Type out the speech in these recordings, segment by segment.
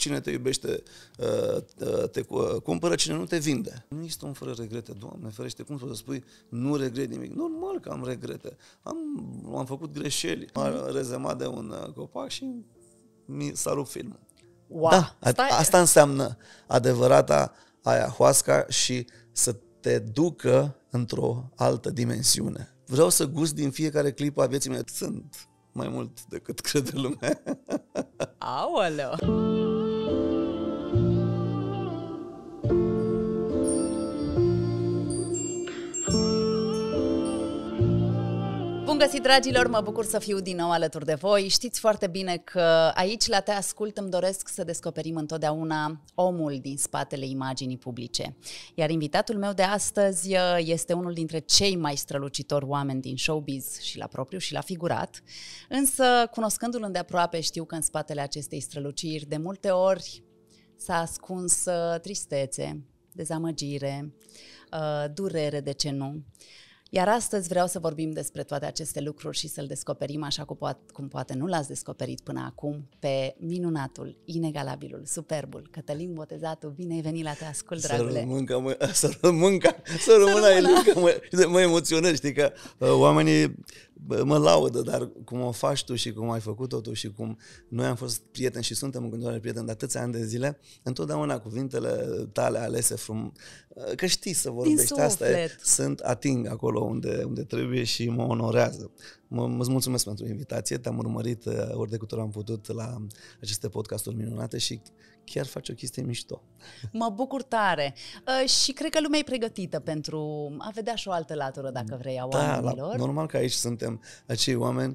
Cine te iubește te cumpără, cine nu te vinde. Nu există un fără regrete, Doamne ferește, cum să spui, nu regret nimic. Normal că am regrete. Am făcut greșeli, am rezemat de un copac și s-a rupt filmul. Wow. Da, asta înseamnă adevărata ayahuasca și să te ducă într-o altă dimensiune. Vreau să gust din fiecare clipă a vieții mele. Sunt mai mult decât crede lumea. Aoleu! Bun găsit, dragilor! Mă bucur să fiu din nou alături de voi. Știți foarte bine că aici, la Te Ascult, îmi doresc să descoperim întotdeauna omul din spatele imaginii publice. Iar invitatul meu de astăzi este unul dintre cei mai strălucitori oameni din showbiz, și la propriu și la figurat. Însă, cunoscându-l îndeaproape, știu că în spatele acestei străluciri, de multe ori s-a ascuns tristețe, dezamăgire, durere, de ce nu. Iar astăzi vreau să vorbim despre toate aceste lucruri și să-l descoperim așa cum poate nu l-ați descoperit până acum, pe minunatul, inegalabilul, superbul Cătălin Botezatu. Bine ai venit la Te Ascult, dragule! Să rămână Ailin, că mă emoționez, știi că oamenii mă laudă, dar cum o faci tu și cum ai făcut-o tu și cum noi am fost prieteni și suntem în continuare prieteni de atâția ani de zile, întotdeauna cuvintele tale alese că știi să vorbești, asta ating acolo unde trebuie și mă onorează. Îți mulțumesc pentru invitație, te-am urmărit ori de câte ori am putut la aceste podcasturi minunate și chiar faci o chestie mișto. Mă bucur tare și cred că lumea e pregătită pentru a vedea și o altă latură, dacă vrei, a oamenilor. Normal că aici suntem acei oameni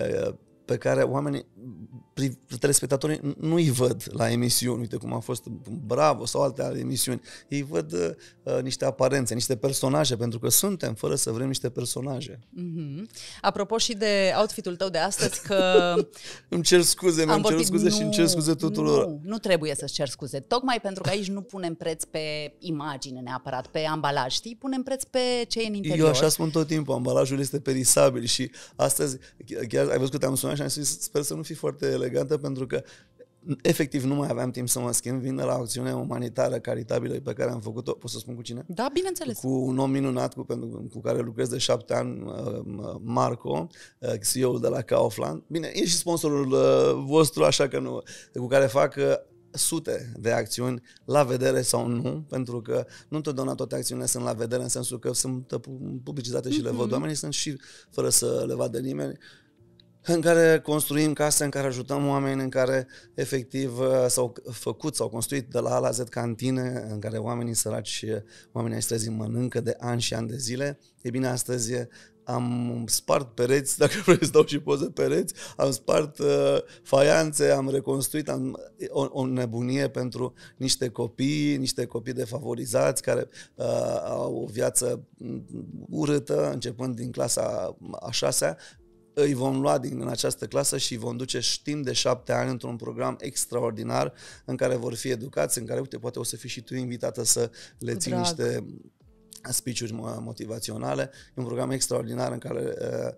pe care oamenii, telespectatorii nu-i văd la emisiuni, uite cum a fost Bravo sau alte emisiuni, ei văd niște aparențe, niște personaje, pentru că suntem, fără să vrem, niște personaje. Apropo și de outfitul tău de astăzi, că... îmi cer scuze, și îmi cer scuze tuturor. Nu trebuie să-ți cer scuze, tocmai pentru că aici nu punem preț pe imagine neapărat, pe ambalaj, știi? Punem preț pe ce e în interior. Eu așa spun tot timpul, ambalajul este perisabil și astăzi, chiar ai văzut că te-am sunat și am zis, sper să nu fii foarte elegantă, pentru că efectiv nu mai aveam timp să mă schimb. Vin de la o acțiune umanitară caritabilă pe care am făcut-o. Pot să spun cu cine? Da, bineînțeles. Cu un om minunat cu care lucrez de 7 ani, Marco, CEO-ul de la Kaufland. Bine, e și sponsorul vostru, așa că nu, cu care fac sute de acțiuni la vedere sau nu, pentru că nu întotdeauna toate acțiunile sunt la vedere, în sensul că sunt publicitate și le văd oamenii, sunt și fără să le vadă nimeni, în care construim case, în care ajutăm oameni, în care efectiv s-au construit de la A la Z cantine, în care oamenii săraci, oamenii ai străzii mănâncă de ani și ani de zile. E bine, astăzi am spart pereți, dacă vrei să dau și poze pereți, am spart faianțe, am reconstruit, o nebunie pentru niște copii defavorizați care au o viață urâtă, începând din clasa a 6-a. Îi vom lua în această clasă și îi vom duce timp de 7 ani într-un program extraordinar în care vor fi educați, în care, uite, poate o să fii și tu invitată să le ții niște speech-uri motivaționale. E un program extraordinar în care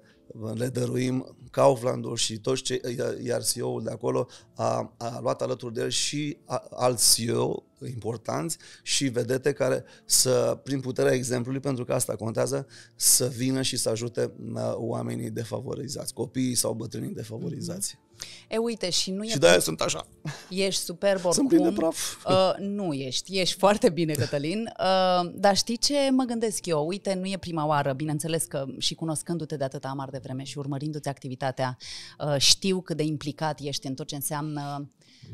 le dăruim Kauflandul și toți iar CEO-ul de acolo a luat alături de el și alți CEO importanți și vedete care prin puterea exemplului, pentru că asta contează, să vină și să ajute oamenii defavorizați, copiii sau bătrânii defavorizați. Uite, și nu e... Și de-aia sunt așa. Ești superb oricum. Sunt plin de praf. Nu ești foarte bine, Cătălin. Dar știi ce mă gândesc eu? Uite, nu e prima oară, bineînțeles că și cunoscându-te de atâta amar de vreme și urmărindu-ți activitatea, știu cât de implicat ești în tot ce înseamnă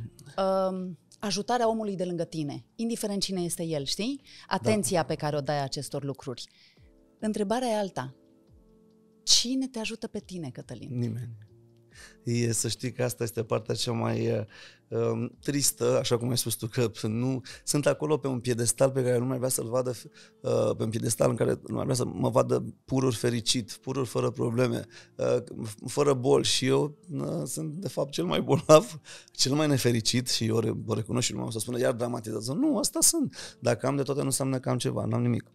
ajutarea omului de lângă tine, indiferent cine este el, știi? Atenția pe care o dai acestor lucruri. Întrebarea e alta. Cine te ajută pe tine, Cătălin? Nimeni. Să știi că asta este partea cea mai tristă, așa cum ai spus tu, că sunt acolo pe un piedestal pe care lumea vrea să-l vadă, pe un piedestal în care lumea vrea să mă vadă purul fericit, purul fără probleme, fără boli, și eu sunt de fapt cel mai bolnav, cel mai nefericit și eu o recunosc și lumea o să spună iar dramatizează. Nu, asta sunt. Dacă am de toate nu înseamnă că am ceva, n-am nimic.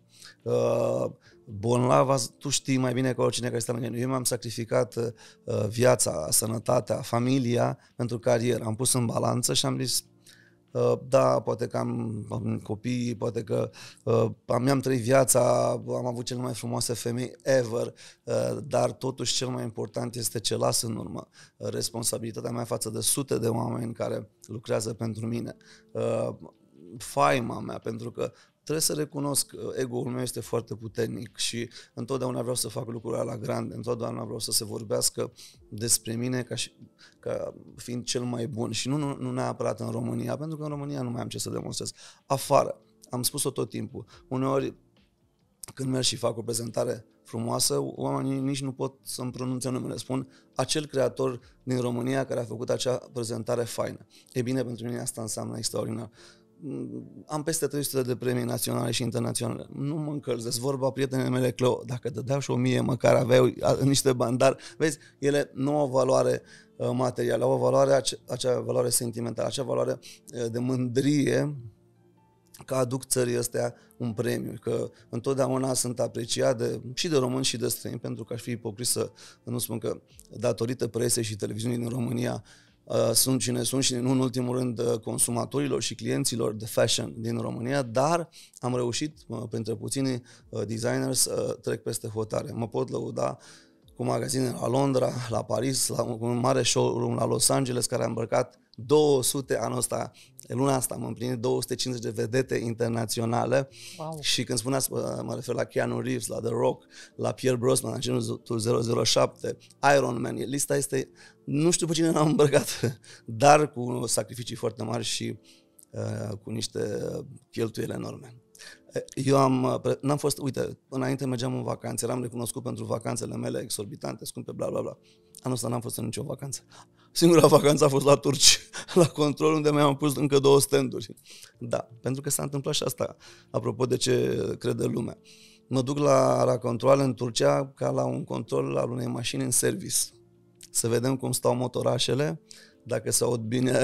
Bolnav, tu știi mai bine ca oricine care stă lângă mine. Eu mi-am sacrificat viața, sănătatea, familia pentru carieră. Am pus în balanță și am zis Da, poate că am copii, poate că mi-am trăit viața, am avut cele mai frumoase femei ever, dar totuși cel mai important este ce las în urmă. Responsabilitatea mea față de sute de oameni care lucrează pentru mine. Faima mea, pentru că trebuie să recunosc că ego-ul meu este foarte puternic și întotdeauna vreau să fac lucrurile la grande, întotdeauna vreau să se vorbească despre mine ca fiind cel mai bun și nu neapărat în România, pentru că în România nu mai am ce să demonstrez. Afară, am spus-o tot timpul, uneori când merg și fac o prezentare frumoasă, oamenii nici nu pot să-mi pronunțe numele. Spun acel creator din România care a făcut acea prezentare faină. E bine, pentru mine asta înseamnă extraordinar. Am peste 300 de premii naționale și internaționale. Nu mă încălzesc. Vorba prietenele mele, Cleo, dacă dădeau și 1000 măcar aveau niște bani, dar vezi, ele nu au o valoare materială, au o valoare, acea valoare sentimentală, acea valoare de mândrie că aduc țării astea un premiu, că întotdeauna sunt apreciat și de români și de străini, pentru că aș fi ipocrit să nu spun că datorită presei și televiziunii din România sunt cine sunt și nu în ultimul rând consumatorilor și clienților de fashion din România, dar am reușit printre puțini designers să trec peste hotare. Mă pot lăuda cu magazine la Londra, la Paris, cu un mare showroom la Los Angeles care a îmbrăcat 200 anul ăsta, luna asta am împlinit 250 de vedete internaționale. Wow. Și când spuneați, mă refer la Keanu Reeves, la The Rock, la Pierre Brosnan, Agentul 007, Iron Man, lista este, nu știu pe cine n-am îmbrăcat, dar cu sacrificii foarte mari și cu niște cheltuieli enorme. Eu n-am fost, uite, înainte mergeam în vacanțe, eram recunoscut pentru vacanțele mele exorbitante, scumpe, bla bla bla. Anul ăsta n-am fost în nicio vacanță. Singura vacanță a fost la Turci, la Control, unde mi-am pus încă 2 stand-uri. Da, pentru că s-a întâmplat și asta, apropo de ce crede lumea. Mă duc la Control în Turcia ca la un control al unei mașini în service. Să vedem cum stau motorașele, dacă se aud bine,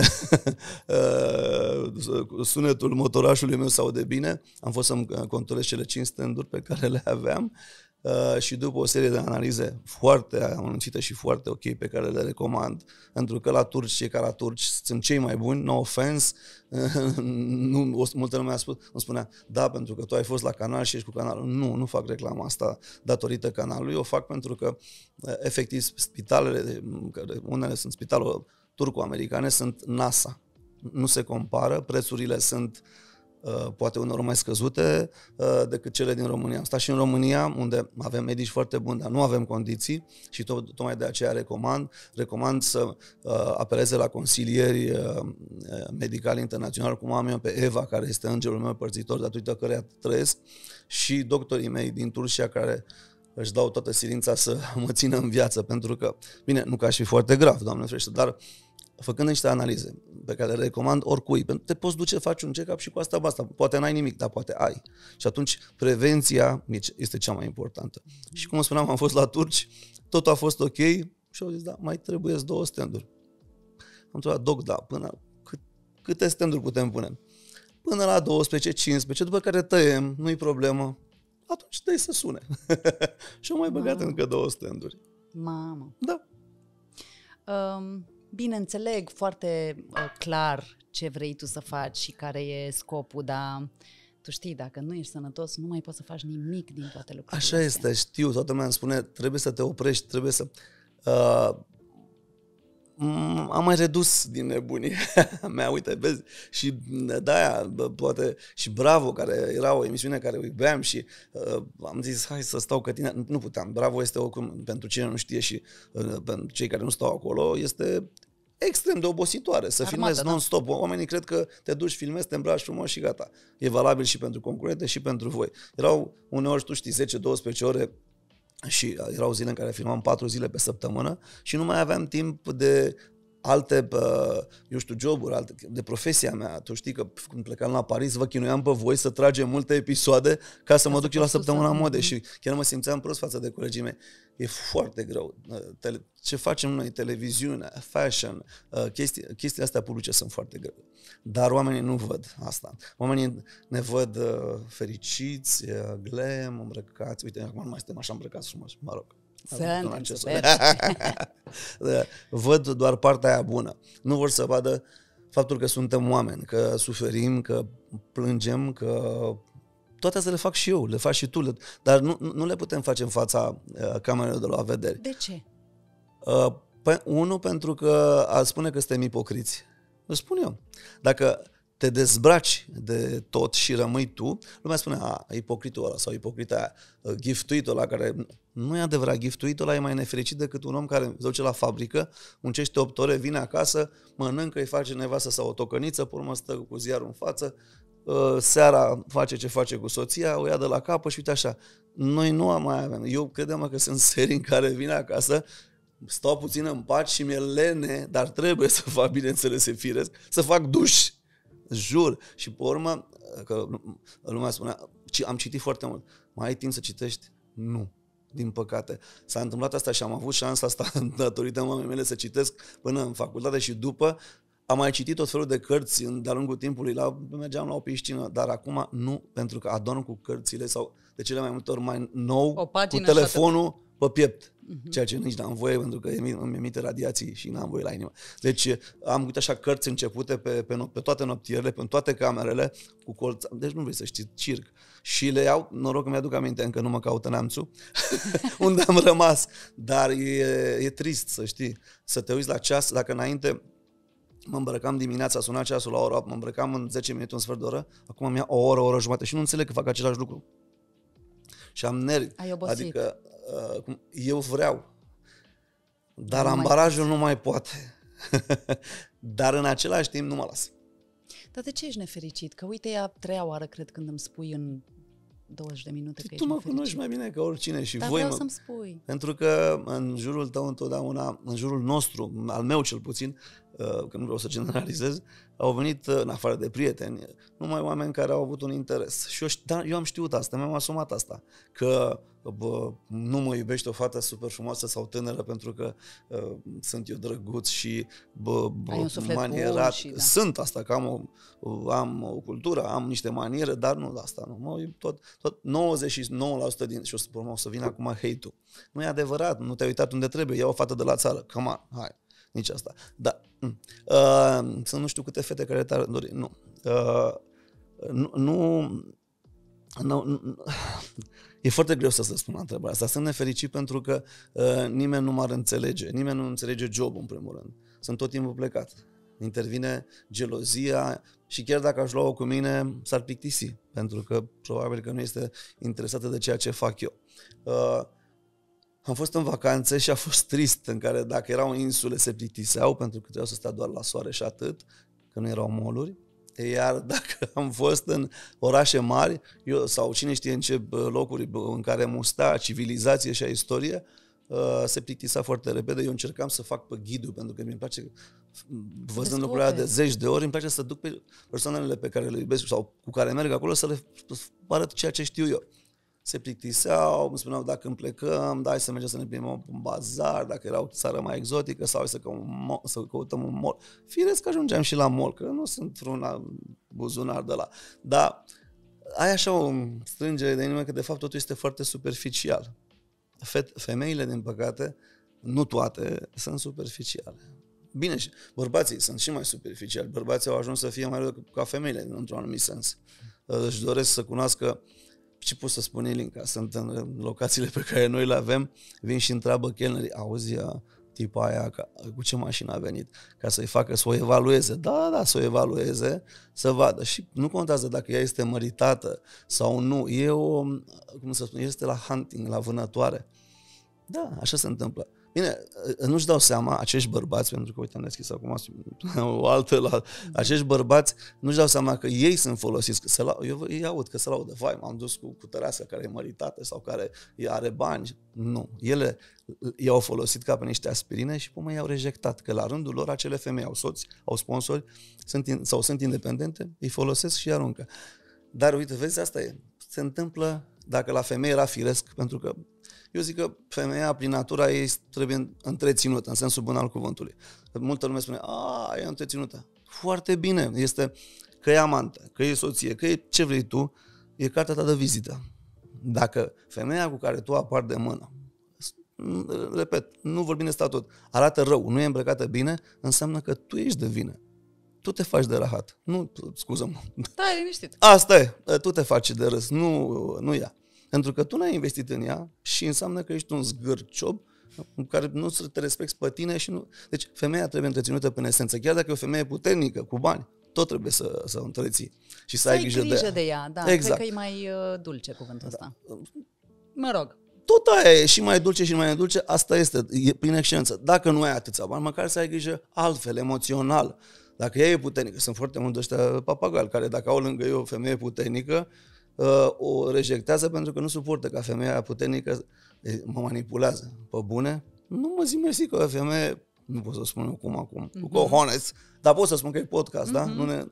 sunetul motorașului meu se aude bine. Am fost să-mi controlez cele 5 stand-uri pe care le aveam și după o serie de analize foarte amănunțite și foarte ok pe care le recomand, pentru că la turci, cei care la turci sunt cei mai buni, no offense, multă lume îmi spunea, da, pentru că tu ai fost la canal și ești cu canalul. Nu fac reclama asta datorită canalului, o fac pentru că efectiv spitalele, unele sunt spitalul turco-americane, sunt NASA. Nu se compară, prețurile sunt poate uneori mai scăzute decât cele din România. Am stat și în România, unde avem medici foarte buni, dar nu avem condiții și tocmai de aceea recomand să apeleze la consilieri medicali internaționali, cum am eu pe Eva, care este îngerul meu părțitor, datorită căreia trăiesc, și doctorii mei din Turcia, care își dau toată silința să mă țină în viață, pentru că, bine, nu că aș fi foarte grav, Doamne ferește, dar făcând niște analize pe care le recomand oricui, pentru că te poți duce, faci un check-up și cu asta basta. Poate n-ai nimic, dar poate ai. Și atunci prevenția este cea mai importantă. Și cum spuneam, am fost la turci, totul a fost ok și au zis, da, mai trebuie 2 stand-uri. Am întrebat, doc, da, până câte stand-uri putem pune? Până la 12-15, după care tăiem, nu-i problemă. Atunci dă-i să sune. Și am mai băgat încă 2 stand-uri. Mamă. Da. Bine, înțeleg foarte clar ce vrei tu să faci și care e scopul, dar tu știi, dacă nu ești sănătos, nu mai poți să faci nimic din toate lucrurile astea. Așa este, știu, toată lumea îmi spune, trebuie să te oprești, trebuie să... am mai redus din nebunie mea, uite, vezi, și de-aia, poate, și Bravo, care era o emisiune care o iubeam și am zis, hai să stau că tine, nu puteam, Bravo este oricum, pentru cine nu știe și pentru cei care nu stau acolo, este extrem de obositoare, să filmezi non-stop. Oamenii cred că te duci, filmezi, te îmbraci frumos și gata. E valabil și pentru concurente și pentru voi. Erau uneori, tu știi, 10-12 ore și erau zile în care filmam 4 zile pe săptămână și nu mai aveam timp de alte, eu știu, joburi, de profesia mea. Tu știi că când plecam la Paris, vă chinuiam pe voi să tragem multe episoade ca să mă duc eu la săptămâna mode și chiar mă simțeam prost față de colegii mei. E foarte greu. Ce facem noi, televiziune, fashion, chestiile astea publice sunt foarte grele. Dar oamenii nu văd asta. Oamenii ne văd fericiți, glam, îmbrăcați. Uite, acum nu mai suntem așa îmbrăcați frumos, mă rog. Văd doar partea aia bună. Nu vor să vadă faptul că suntem oameni, că suferim, că plângem, că toate astea le fac și eu, le faci și tu, dar nu le putem face în fața camerelor de la vedere. De ce? Unul, pentru că ar spune că suntem ipocriți. Îl spun eu. Dacă te dezbraci de tot și rămâi tu, lumea spune, ipocritul ăla sau ipocrita aia, giftuitul ăla care... Nu e adevărat, giftuitul ăla e mai nefericit decât un om care se duce la fabrică, muncește 8 ore, vine acasă, mănâncă, îi face nevastă sau o tocăniță, pe urmă stă cu ziarul în față, seara face ce face cu soția, o ia de la capă și uite așa. Noi nu mai avem. Eu credem că sunt serii în care vine acasă, stau puțin în pat și mi-e lene, dar trebuie să fac, bineînțeles, firesc, să fac duș. Jur. Și pe urmă, că lumea spunea, am citit foarte mult. Mai ai timp să citești? Nu. Din păcate. S-a întâmplat asta și am avut șansa asta datorită mamei mele să citesc până în facultate și după. Am mai citit tot felul de cărți de-a lungul timpului, mergeam la o piscină, dar acum nu, pentru că adorm cu cărțile sau de cele mai multe ori mai nou, cu telefonul pe piept. Ceea ce nici n-am voie, pentru că îmi emite radiații și n-am voie la inimă. Deci am uite așa cărți începute pe toate noptierele, pe toate camerele, cu colț. Deci nu vrei să știi, circ. Și le iau, noroc că mi-aduc aminte, încă nu mă caută neamțul, unde am rămas. Dar e trist, să știi, să te uiți la ceas, dacă înainte mă îmbrăcam dimineața, suna ceasul la ora 8, mă îmbrăcam în 10 minute, un sfert de oră, acum mi-a o oră jumătate și nu înțeleg că fac același lucru. Și am nervi. Ai obosit. Adică eu vreau, dar ambalajul nu mai poate. Dar în același timp nu mă las. Dar de ce ești nefericit? Că uite, e a 3-a oară, cred, când îmi spui în 20 de minute că ești nefericit. Tu mă cunoști mai bine ca oricine și dar voi vreau să-mi spui. Pentru că în jurul tău întotdeauna, în jurul nostru, al meu cel puțin, că nu vreau să generalizez, au venit, în afară de prieteni, numai oameni care au avut un interes. Și eu am știut asta, mi-am asumat asta, că nu mă iubește o fată super frumoasă sau tânără pentru că sunt eu drăguț și manierat. Sunt asta, că am o cultură, am niște maniere, dar nu asta. Nu. Tot 99% din... Și o să vină acum hate-ul. Nu e adevărat, nu te-ai uitat unde trebuie, ia o fată de la țară, come on, hai. Nici asta. Da. Sunt nu știu câte fete care te-ar dori. Nu. E foarte greu să se spună întrebarea asta. Sunt nefericit pentru că nimeni nu m-ar înțelege. Nimeni nu înțelege jobul, în primul rând. Sunt tot timpul plecat. Intervine gelozia și chiar dacă aș lua-o cu mine, s-ar plictisi. Pentru că probabil că nu este interesată de ceea ce fac eu. Am fost în vacanțe și a fost trist, în care dacă erau insule se plictiseau pentru că trebuiau să stea doar la soare și atât, că nu erau mall-uri. Iar dacă am fost în orașe mari, sau cine știe în ce locuri în care musta civilizație și istorie, se plictisea foarte repede. Eu încercam să fac pe ghidul, pentru că mi-e place, văzând lucrurile de zeci de ori, îmi place să duc pe persoanele pe care le iubesc sau cu care merg acolo să le arăt ceea ce știu eu. Se plictiseau, îmi spuneau dacă îmi plecăm, da, hai să mergem să ne plimbăm în bazar, dacă era o țară mai exotică sau să căutăm un mall. Firesc că ajungeam și la mall, că nu sunt vreun buzunar de la. Dar ai așa o strângere de inimă că de fapt totul este foarte superficial. Femeile, din păcate, nu toate, sunt superficiale. Bine, și bărbații sunt și mai superficiali. Bărbații au ajuns să fie mai rău ca femeile, într-un anumit sens. Își doresc să cunoască. Ce pot să spun, Ilinca? Sunt în locațiile pe care noi le avem, vin și întreabă chelnerii, auzi, tipa aia, cu ce mașină a venit? Ca să-i facă să o evalueze. Da, să o evalueze, să vadă. Și nu contează dacă ea este măritată sau nu. Este la hunting, la vânătoare. Da, așa se întâmplă. Bine, nu-și dau seama, acești bărbați, pentru că, uite, am deschis acum o altă, acești bărbați nu-și dau seama că ei sunt folosiți, eu îi aud că se laudă, vai, m-am dus cu tărească care e măritată sau care are bani. Nu, ele i-au folosit ca pe niște aspirine și până i-au rejectat, că la rândul lor acele femei au soți, au sponsori sunt independente, îi folosesc și îi aruncă. Dar uite, vezi, asta se întâmplă dacă la femeie era firesc, pentru că eu zic că femeia, prin natura ei, trebuie întreținută, în sensul bun al cuvântului. Multă lume spune, e întreținută. Foarte bine, este că e amantă, că e soție, că e ce vrei tu, e cartea ta de vizită. Dacă femeia cu care tu apari de mână, repet, nu vorbim de statut, arată rău, nu e îmbrăcată bine, înseamnă că tu ești de vină. tu te faci de rahat. Nu, scuză-mă. Stai liniștit. Asta e, tu te faci de râs, nu ea. Pentru că tu n-ai investit în ea și înseamnă că ești un zgârciob în care nu te respecti pe tine și nu... Deci femeia trebuie întreținută până esență. Chiar dacă e o femeie puternică, cu bani, tot trebuie să o întreții și să ai grijă de ea. Da, exact. Cred că e mai dulce cuvântul ăsta. Mă rog. Tot aia e, și mai dulce și mai nedulce, asta este, e prin excelență. Dacă nu ai atâția bani, măcar să ai grijă altfel, emoțional. Dacă ea e puternică, sunt foarte mulți ăștia papagali care dacă au lângă ei o femeie puternică, o rejectează pentru că nu suportă ca femeia puternică mă manipulează. Pe bune, nu mă zic mersi că o femeie, nu pot să spun eu cum acum, cu cojones, dar pot să spun că e podcast, da?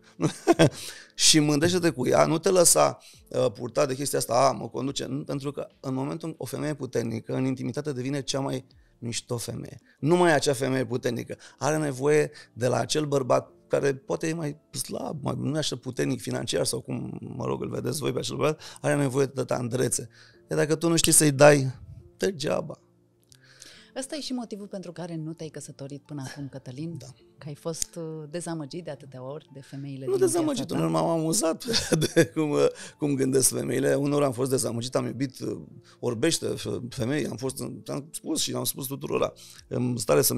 Și mândrește-te cu ea, nu te lăsa purta de chestia asta, mă conduce, nu, pentru că în momentul o femeie puternică, în intimitate devine cea mai mișto femeie. Nu mai e acea femeie puternică. Are nevoie de la acel bărbat care poate e mai slab, nu e așa puternic financiar sau cum, mă rog, îl vedeți voi pe acel bărbat, are nevoie de tandrețe. Iar dacă tu nu știi să-i dai, degeaba. Ăsta e și motivul pentru care nu te-ai căsătorit până acum, Cătălin? Da. Că ai fost dezamăgit de atâtea ori de femeile Nu din dezamăgit, uneori m-am amuzat de cum gândesc femeile. Uneori am fost dezamăgit, am iubit orbește femei, am spus și am spus tuturora, în stare să-mi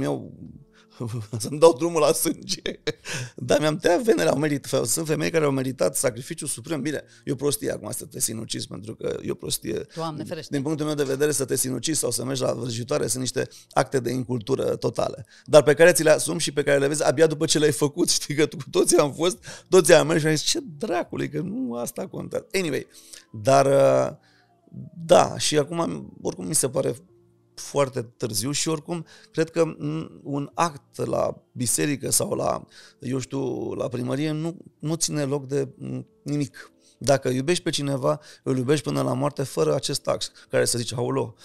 dau drumul la sânge. Dar mi-am tăiat venele, sunt femei care au meritat sacrificiul suprem. Bine, e o prostie acum să te sinucizi, pentru că e o prostie. Doamne ferește. Din punctul meu de vedere, să te sinucizi sau să mergi la vrăjitoare sunt niște acte de incultură totale. Dar pe care ți le asumi și pe care le vezi abia după ce le-ai făcut. Știi că cu toții am fost, toți am mers și am zis, ce dracului, că nu asta contează. Anyway, dar da, și acum oricum mi se pare foarte târziu și oricum cred că un act la biserică sau la primărie nu ține loc de nimic. Dacă iubești pe cineva, îl iubești până la moarte fără acest act care să zice, aolo,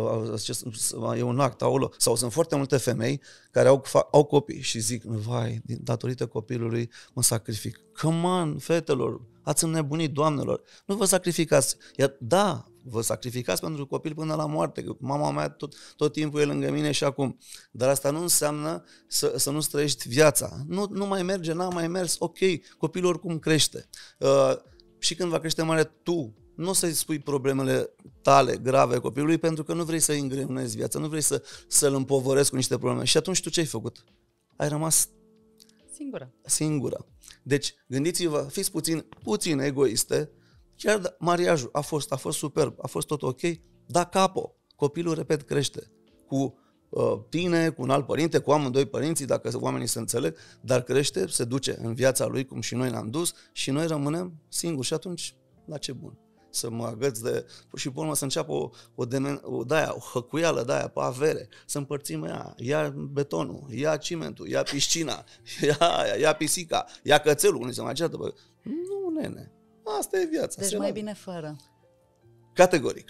e un act, aolo. Sau sunt foarte multe femei care au copii și zic, vai, datorită copilului mă sacrific. Come on, fetelor, ați înnebunit, doamnelor, nu vă sacrificați. Iar da, vă sacrificați pentru copil până la moarte, că mama mea tot timpul e lângă mine și acum. Dar asta nu înseamnă să nu trăiești viața. Nu mai merge, n-a mai mers, ok, copilul oricum crește. Și când va crește mare, tu nu o să-i spui problemele tale grave copilului pentru că nu vrei să-i îngreunezi viața, nu vrei să-l împovărezi cu niște probleme. Și atunci tu ce ai făcut? Ai rămas singură. Deci gândiți-vă, fiți puțin egoiste. Chiar mariajul a fost superb, a fost tot ok, dar capo, copilul, repet, crește cu tine, cu un alt părinte, cu amândoi părinții, dacă oamenii se înțeleg, dar crește, se duce în viața lui, cum și noi ne-am dus, și noi rămânem singuri. Și atunci, la ce bun? Să mă agăț și pe urmă să înceapă o hăcuială de aia pe avere, să împărțim ia betonul, ia cimentul, ia piscina, ia pisica, ia cățelul, unii se mai ceartă. Nu, nene. Asta e viața. Deci mai bine fără. Categoric.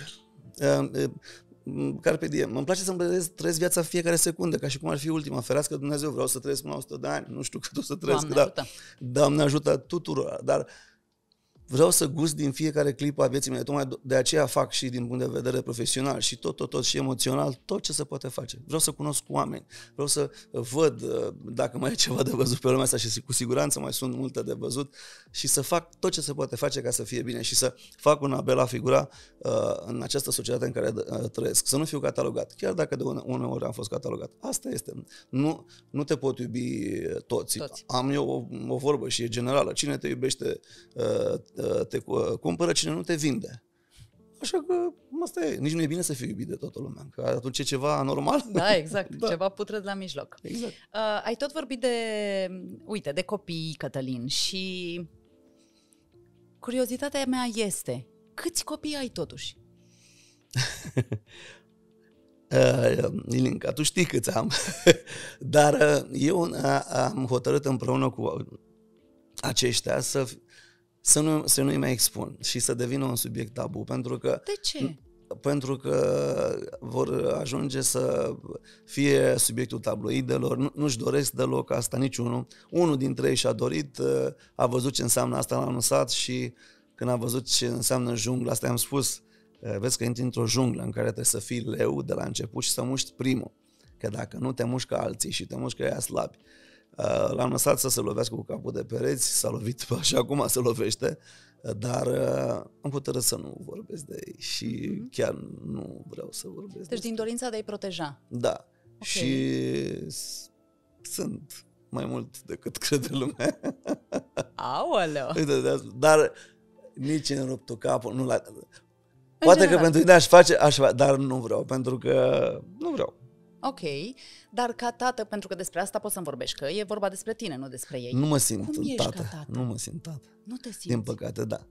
Carpe diem. Îmi place să-mi trăiesc viața fiecare secundă, ca și cum ar fi ultima. Ferească Dumnezeu, vreau să trăiesc până la 100 de ani. Nu știu cât o să trăiesc. Doamne ajută tuturor. Dar vreau să gust din fiecare clipă a vieții mele. Tocmai de aceea fac și din punct de vedere profesional și tot și emoțional, tot ce se poate face. Vreau să cunosc oameni, vreau să văd dacă mai e ceva de văzut pe lumea asta și cu siguranță mai sunt multe de văzut și să fac tot ce se poate face ca să fie bine și să fac un apel la figura în această societate în care trăiesc. Să nu fiu catalogat, chiar dacă de uneori am fost catalogat. Asta este. Nu te pot iubi toți. Am eu o vorbă și e generală. Cine te iubește te cumpără, cine nu te vinde. Așa că asta e. Nici nu e bine să fii iubit de toată lumea, că atunci e ceva anormal. Da, exact. Da. Ceva putred la mijloc. Exact. Ai tot vorbit de copii, Cătălin, și curiozitatea mea este, câți copii ai totuși? Ilinca, tu știi câți am. Dar eu am hotărât împreună cu aceștia să nu-i mai expun și să devină un subiect tabu. Pentru că, de ce? Pentru că vor ajunge să fie subiectul tabloidelor, nu-și doresc deloc asta niciunul. Unul dintre ei și-a dorit, a văzut ce înseamnă asta la un sat și când a văzut ce înseamnă jungla, asta i-am spus, vezi că intri într-o junglă în care trebuie să fii leu de la început și să muști primul. Că dacă nu te mușcă alții și te mușcă ea slabi, L-am lăsat să se lovească cu capul de pereți, s-a lovit așa cum se lovește, dar am hotărât să nu vorbesc de ei și chiar nu vreau să vorbesc. Deci din dorința de a-i proteja. Da. Okay. Și sunt mai mult decât crede lumea. Aoleu! Dar nici în ruptul capul, nu la... Poate că pentru tine aș face, dar nu vreau, pentru că nu vreau. Ok, dar ca tată, pentru că despre asta poți să-mi vorbești, că e vorba despre tine, nu despre ei. Nu mă simt tată. Nu mă simt tată. Nu te simți? Din păcate, da.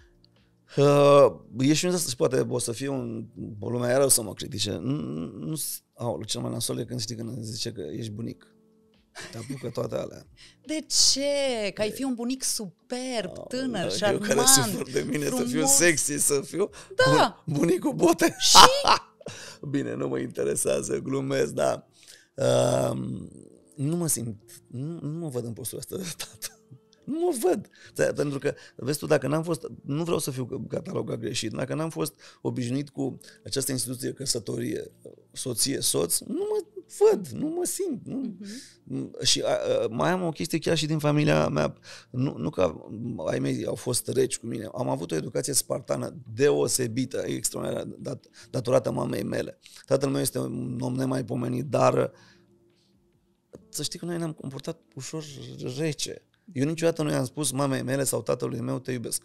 Ești unde și poate o să fie o lume iară o să mă critice. Cel mai nasol e când știi când zice că ești bunic. Te apucă toate alea. De ce? Că ai fi un bunic superb, tânăr, șarmant, eu care sufăr de mine, frumos. Să fiu sexy, să fiu bunic cu bote. Și? Bine, nu mă interesează, glumesc, dar nu mă simt, nu mă văd în postura asta de tată. Nu mă văd. Pentru că, vezi tu, dacă n-am fost, nu vreau să fiu catalogat greșit, dacă n-am fost obișnuit cu această instituție, căsătorie, soție, soț, nu mă văd, nu mă simt. Nu. Și mai am o chestie chiar și din familia mea, nu că ai mei au fost reci cu mine, am avut o educație spartană deosebită, extraordinară, datorată mamei mele. Tatăl meu este un om nemaipomenit, dar să știi că noi ne-am comportat ușor rece. Eu niciodată nu i-am spus mamei mele sau tatălui meu te iubesc.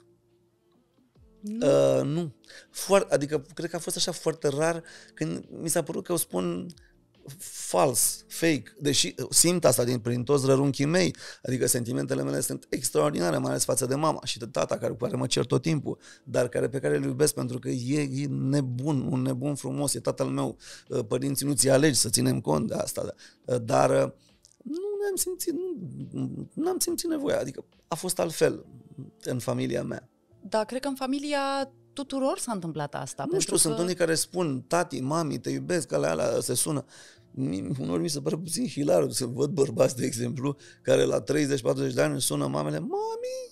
Nu. Adică cred că a fost așa foarte rar când mi s-a părut că o spun fals, fake, deși simt asta prin toți rărunchii mei, adică sentimentele mele sunt extraordinare, mai ales față de mama și de tata, cu care mă cer tot timpul, dar pe care îl iubesc pentru că e nebun, un nebun frumos, e tatăl meu, părinții nu ți alegi, să ținem cont de asta, dar n-am simțit nevoia, adică a fost altfel în familia mea. Da, cred că în familia tuturor s-a întâmplat asta. Nu știu, sunt unii care spun tati, mami, te iubesc, alea se sună. Unor mi se pare puțin hilar să văd bărbați, de exemplu, care la 30-40 de ani sună mamele, mami!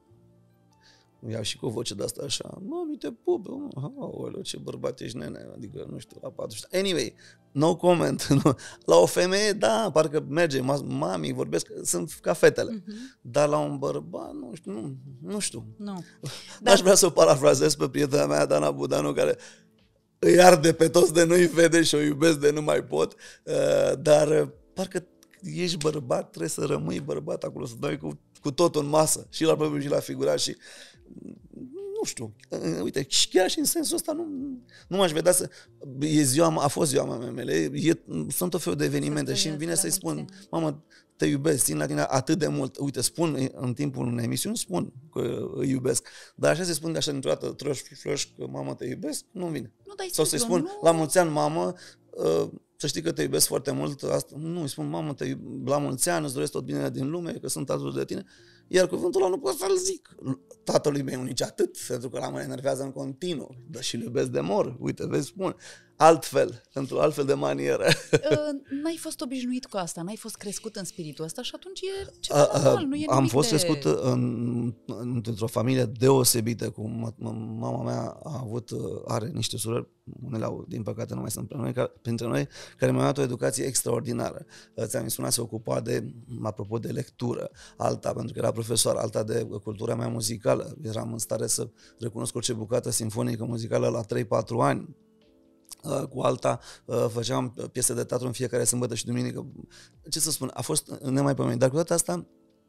Iau și cu o voce de-asta așa, mami, te pup, aoleu, ce bărbat ești, nene, adică, nu știu, la 40. Anyway, no comment. La o femeie, da, parcă merge, mami, vorbesc, sunt ca fetele. Dar la un bărbat, nu știu. Nu. N-aș vrea să o parafrazez pe prietena mea, Dana Budanu, care îi arde pe toți de nu-i vede și o iubesc de nu mai pot, dar parcă ești bărbat, trebuie să rămâi bărbat acolo, să dai cu totul în masă, și la propriu și la figurat și nu știu, uite, chiar și în sensul ăsta nu m-aș vedea să... a fost ziua mamei mele, sunt o fel de evenimente și îmi vine să-i spun, mamă, te iubesc, țin la tine atât de mult. Uite, spun în timpul unei emisiuni, spun că îi iubesc. Dar așa să-i spun așa dintr-o dată, troș, că mamă, te iubesc, nu-mi vine. Sau să-i spun, la mulți ani, mamă, să știi că te iubesc foarte mult. Asta, nu, îi spun, mamă, la mulți ani, îți doresc tot binele din lume, că sunt alături de tine. Iar cuvântul ăla nu pot să-l zic tatălui meu nici atât, pentru că mă enervează în continuu, dar și-l iubesc de mor. Uite, vezi, spun. Altfel, într-o altfel de manieră. N-ai fost obișnuit cu asta, n-ai fost crescut în spiritul ăsta și atunci e ceva normal, nu e nimic. Am fost crescut într-o familie deosebită, cum mama mea are niște surori, unele din păcate nu mai sunt printre noi, care mi-au dat o educație extraordinară. Ți-am spus, se ocupa apropo de lectură, alta pentru că era profesor, alta de cultura mea muzicală. Eram în stare să recunosc orice bucată sinfonică muzicală la 3-4 ani. Cu alta făceam piese de teatru în fiecare sâmbătă și duminică. Ce să spun, a fost nemaipomenit. Dar cu toate asta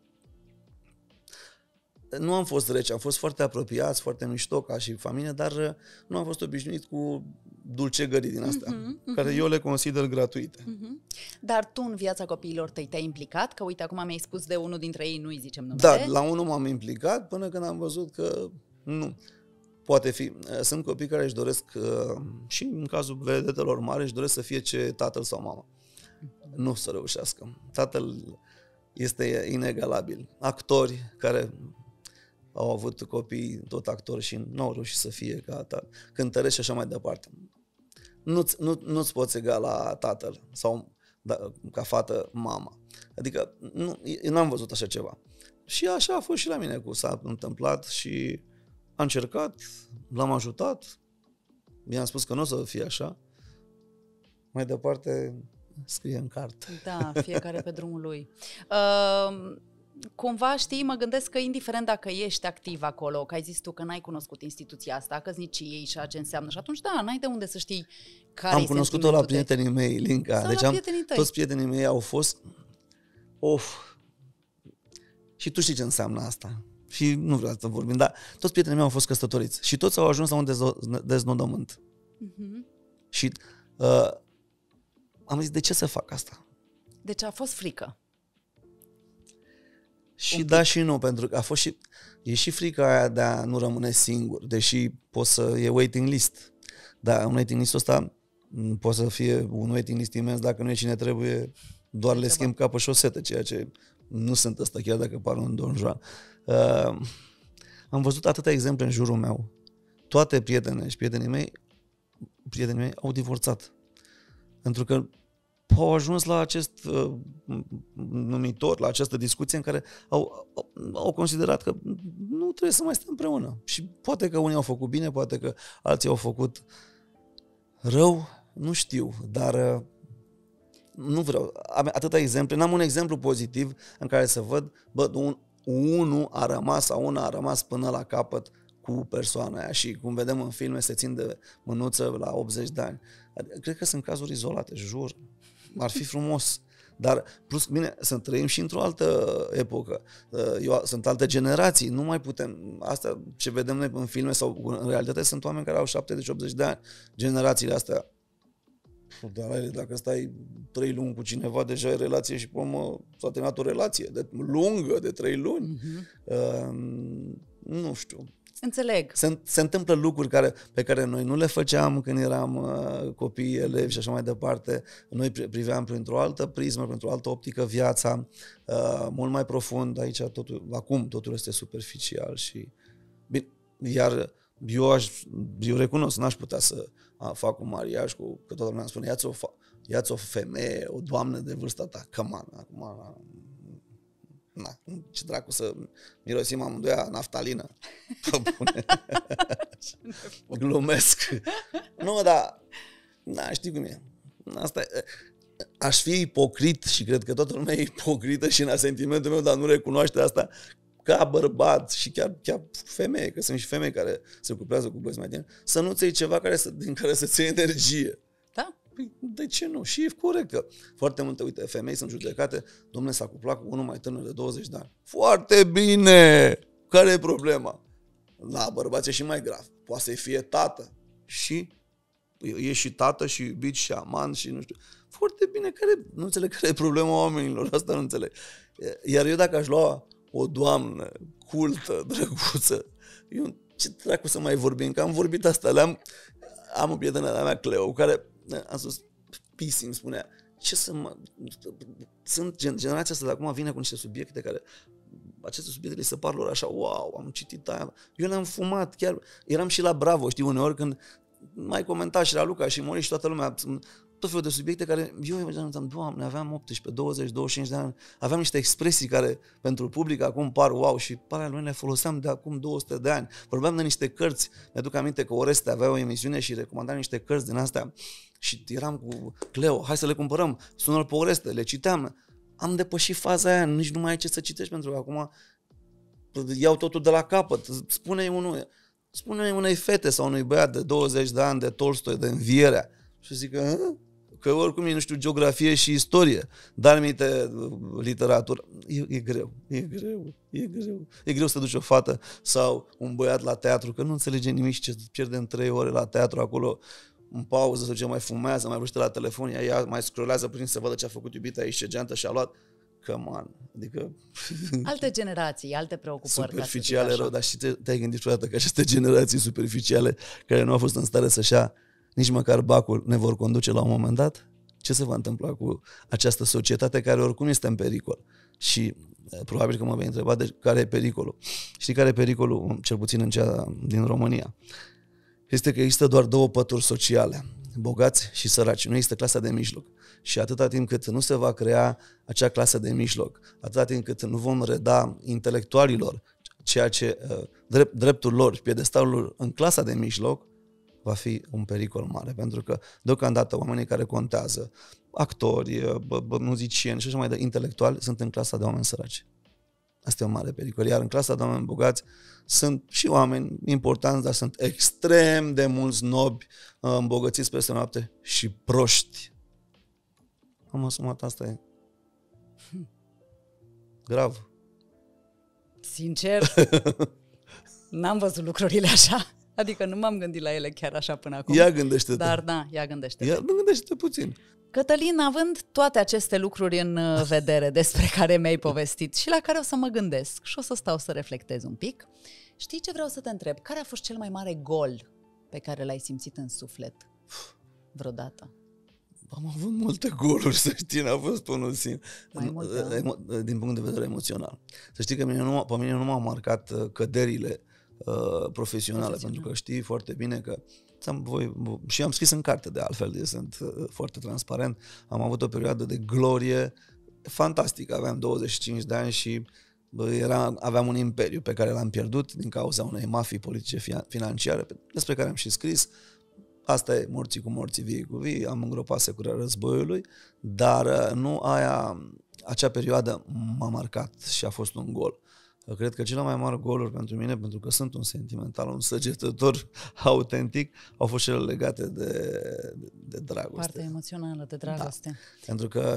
nu am fost rece, am fost foarte apropiați, foarte mișto ca și familie, dar nu am fost obișnuit cu dulcegării din astea, care eu le consider gratuite. Dar tu în viața copiilor tăi te-ai implicat? Că uite, acum mi-ai spus de unul dintre ei, nu-i zicem numele. Da, la unul m-am implicat până când am văzut că nu. Poate fi. Sunt copii care își doresc, și în cazul vedetelor mari, își doresc să fie ce tatăl sau mama. Nu să reușească. Tatăl este inegalabil. Actori care au avut copii, tot actori, și nu au reușit să fie ca tatăl. Cântărești și așa mai departe. Nu-ți poți egala tatăl sau ca fată mama. Adică eu n-am văzut așa ceva. Și așa a fost și la mine, s-a întâmplat și a încercat, l-am ajutat, mi-am spus că nu o să fie așa. Mai departe, scrie în carte. Da, fiecare pe drumul lui. Cumva, știi, mă gândesc că indiferent dacă ești activ acolo, că ai zis tu că n-ai cunoscut instituția asta, căsniciei și a ce înseamnă, și atunci, da, n-ai de unde să știi care Am cunoscut-o la prietenii mei, Linca. Deci toți prietenii mei au fost... Și tu știi ce înseamnă asta. Și nu vreau să vorbim, dar toți prietenii mei au fost căsătoriți. Și toți au ajuns la un deznodământ. Și am zis, de ce să fac asta? Deci a fost frică. Și da și nu, pentru că e și frica aia de a nu rămâne singur, deși e waiting list. Dar un waiting list ăsta poate să fie un waiting list imens dacă nu e cine trebuie, doar le schimb ca pe șosete, ceea ce nu sunt ăsta, chiar dacă par un Don Juan. Am văzut atâtea exemple în jurul meu. Toate prietenii mei au divorțat. Pentru că au ajuns la acest numitor, la această discuție în care au considerat că nu trebuie să mai stăm împreună. Și poate că unii au făcut bine, poate că alții au făcut rău, nu știu, dar nu vreau. Am atâta exemple, n-am un exemplu pozitiv în care să văd, unul a rămas sau una a rămas până la capăt cu persoana aia și cum vedem în filme se țin de mânuță la 80 de ani. Cred că sunt cazuri izolate, jur. Ar fi frumos. Dar, plus, bine, să trăim și într-o altă epocă. Sunt alte generații, nu mai putem. Asta ce vedem noi în filme sau în realitate sunt oameni care au 70-80 de ani. Generațiile astea. Dar dacă stai 3 luni cu cineva, deja ai relație și pe urmă s-a terminat o relație lungă de 3 luni. Nu știu. Înțeleg. Se întâmplă lucruri pe care noi nu le făceam când eram copii, elevi și așa mai departe. Noi priveam printr-o altă prismă, printr-o altă optică viața, mult mai profund. Aici acum totul este superficial și bine, iar eu recunosc, n-aș putea să fac un mariaj că toată lumea îmi spune, ia-ți o femeie, o doamnă de vârsta ta, come on, acum, ce dracu să mirosim amândoi naftalină. Glumesc. Nu, dar știi cum e. Asta aș fi ipocrit și cred că toată lumea e ipocrită și în asentimentul meu, dar nu recunoaște asta ca bărbat și chiar femeie, că sunt și femei care se cuplează cu băieți mai tineri, să nu-ți iei ceva din care să-ți iei energie. Da? Păi, de ce nu? Și e corect că foarte multe, uite, femei sunt judecate, dom'le, s-a cuplat cu unul mai tânăr de 20 de ani. Foarte bine! Care e problema? La bărbați e și mai grav. Poate să-i fie tată. Și e și tată și iubit și amant și nu știu. Foarte bine, nu înțeleg care e problema oamenilor, asta nu înțeleg. Iar eu dacă aș lua o doamnă cultă, drăguță, ce dracu să mai vorbim? Că am vorbit asta, am o prietenă de-a mea, Cleo, care am spus, Pisi îmi spunea, sunt generația asta de acum vine cu niște subiecte care, aceste subiecte li se par lor așa, wow, am citit aia, eu le-am fumat, chiar, eram și la Bravo, știi, uneori când mai comenta și la Luca și Mori și toată lumea, tot felul de subiecte care eu imaginam, Doamne, aveam 18, 20, 25 de ani, aveam niște expresii care pentru public acum par wow și pe alea noi le foloseam de acum 200 de ani. Vorbeam de niște cărți, mi-aduc aminte că Oreste avea o emisiune și recomanda niște cărți din astea și eram cu Cleo, hai să le cumpărăm, sună-l pe Oreste, le citeam. Am depășit faza aia, nici nu mai ai ce să citești pentru că acum iau totul de la capăt. Spune unei fete sau unui băiat de 20 de ani de Tolstoi, de Învierea și zic că oricum e, nu știu, geografie și istorie, dar aminte literatură. E greu. E greu să duci o fată sau un băiat la teatru, că nu înțelege nimic și ce pierdem 3 ore la teatru acolo, în pauză, să mai fumează, mai vorbește la telefon, ea mai scrollează puțin să vadă ce a făcut iubita aici, ce geantă și-a luat. Come on. Adică... Alte generații, alte preocupări. Superficiale rău, dar și te-ai gândit vreodată că aceste generații superficiale care nu au fost în stare să-și ia nici măcar bacul ne vor conduce la un moment dat? Ce se va întâmpla cu această societate care oricum este în pericol? Și probabil că mă vei întreba de care e pericolul. Știi care e pericolul, cel puțin în cea din România? Este că există doar 2 pături sociale, bogați și săraci. Nu există clasa de mijloc. Și atâta timp cât nu se va crea acea clasă de mijloc, atâta timp cât nu vom reda intelectualilor ceea ce dreptul lor, piedestalul lor în clasa de mijloc, va fi un pericol mare, pentru că deocamdată oamenii care contează, actori, muzicieni și așa mai departe, intelectuali, sunt în clasa de oameni săraci. Asta e un mare pericol. Iar în clasa de oameni bogați sunt și oameni importanți, dar sunt extrem de mulți nobi îmbogățiți peste noapte și proști. Am asumat, asta e. Grav. Sincer, n-am văzut lucrurile așa. Adică nu m-am gândit la ele chiar așa până acum. Ia gândește-te. Dar da, ia gândește-te. Ia gândește-te puțin. Cătălin, având toate aceste lucruri în vedere despre care mi-ai povestit și la care o să mă gândesc și o să stau să reflectez un pic, știi ce vreau să te întreb? Care a fost cel mai mare gol pe care l-ai simțit în suflet vreodată? Am avut multe goluri, să știi, n-a fost unul singur. Din punct de vedere emoțional. Să știi că pe mine nu m-au marcat căderile profesionale, pentru că știi foarte bine că și am scris în carte de altfel, eu sunt foarte transparent, am avut o perioadă de glorie fantastică, aveam 25 de ani și aveam un imperiu pe care l-am pierdut din cauza unei mafii politice financiare, despre care am și scris. Asta e morții cu morții, vii cu vii, am îngropat securea războiului, dar nu acea perioadă m-a marcat și a fost un gol. Cred că cele mai mari goluri pentru mine, pentru că sunt un sentimental, un săgetător autentic, au fost cele legate de dragoste. Partea emoțională, de dragoste. Da. Pentru că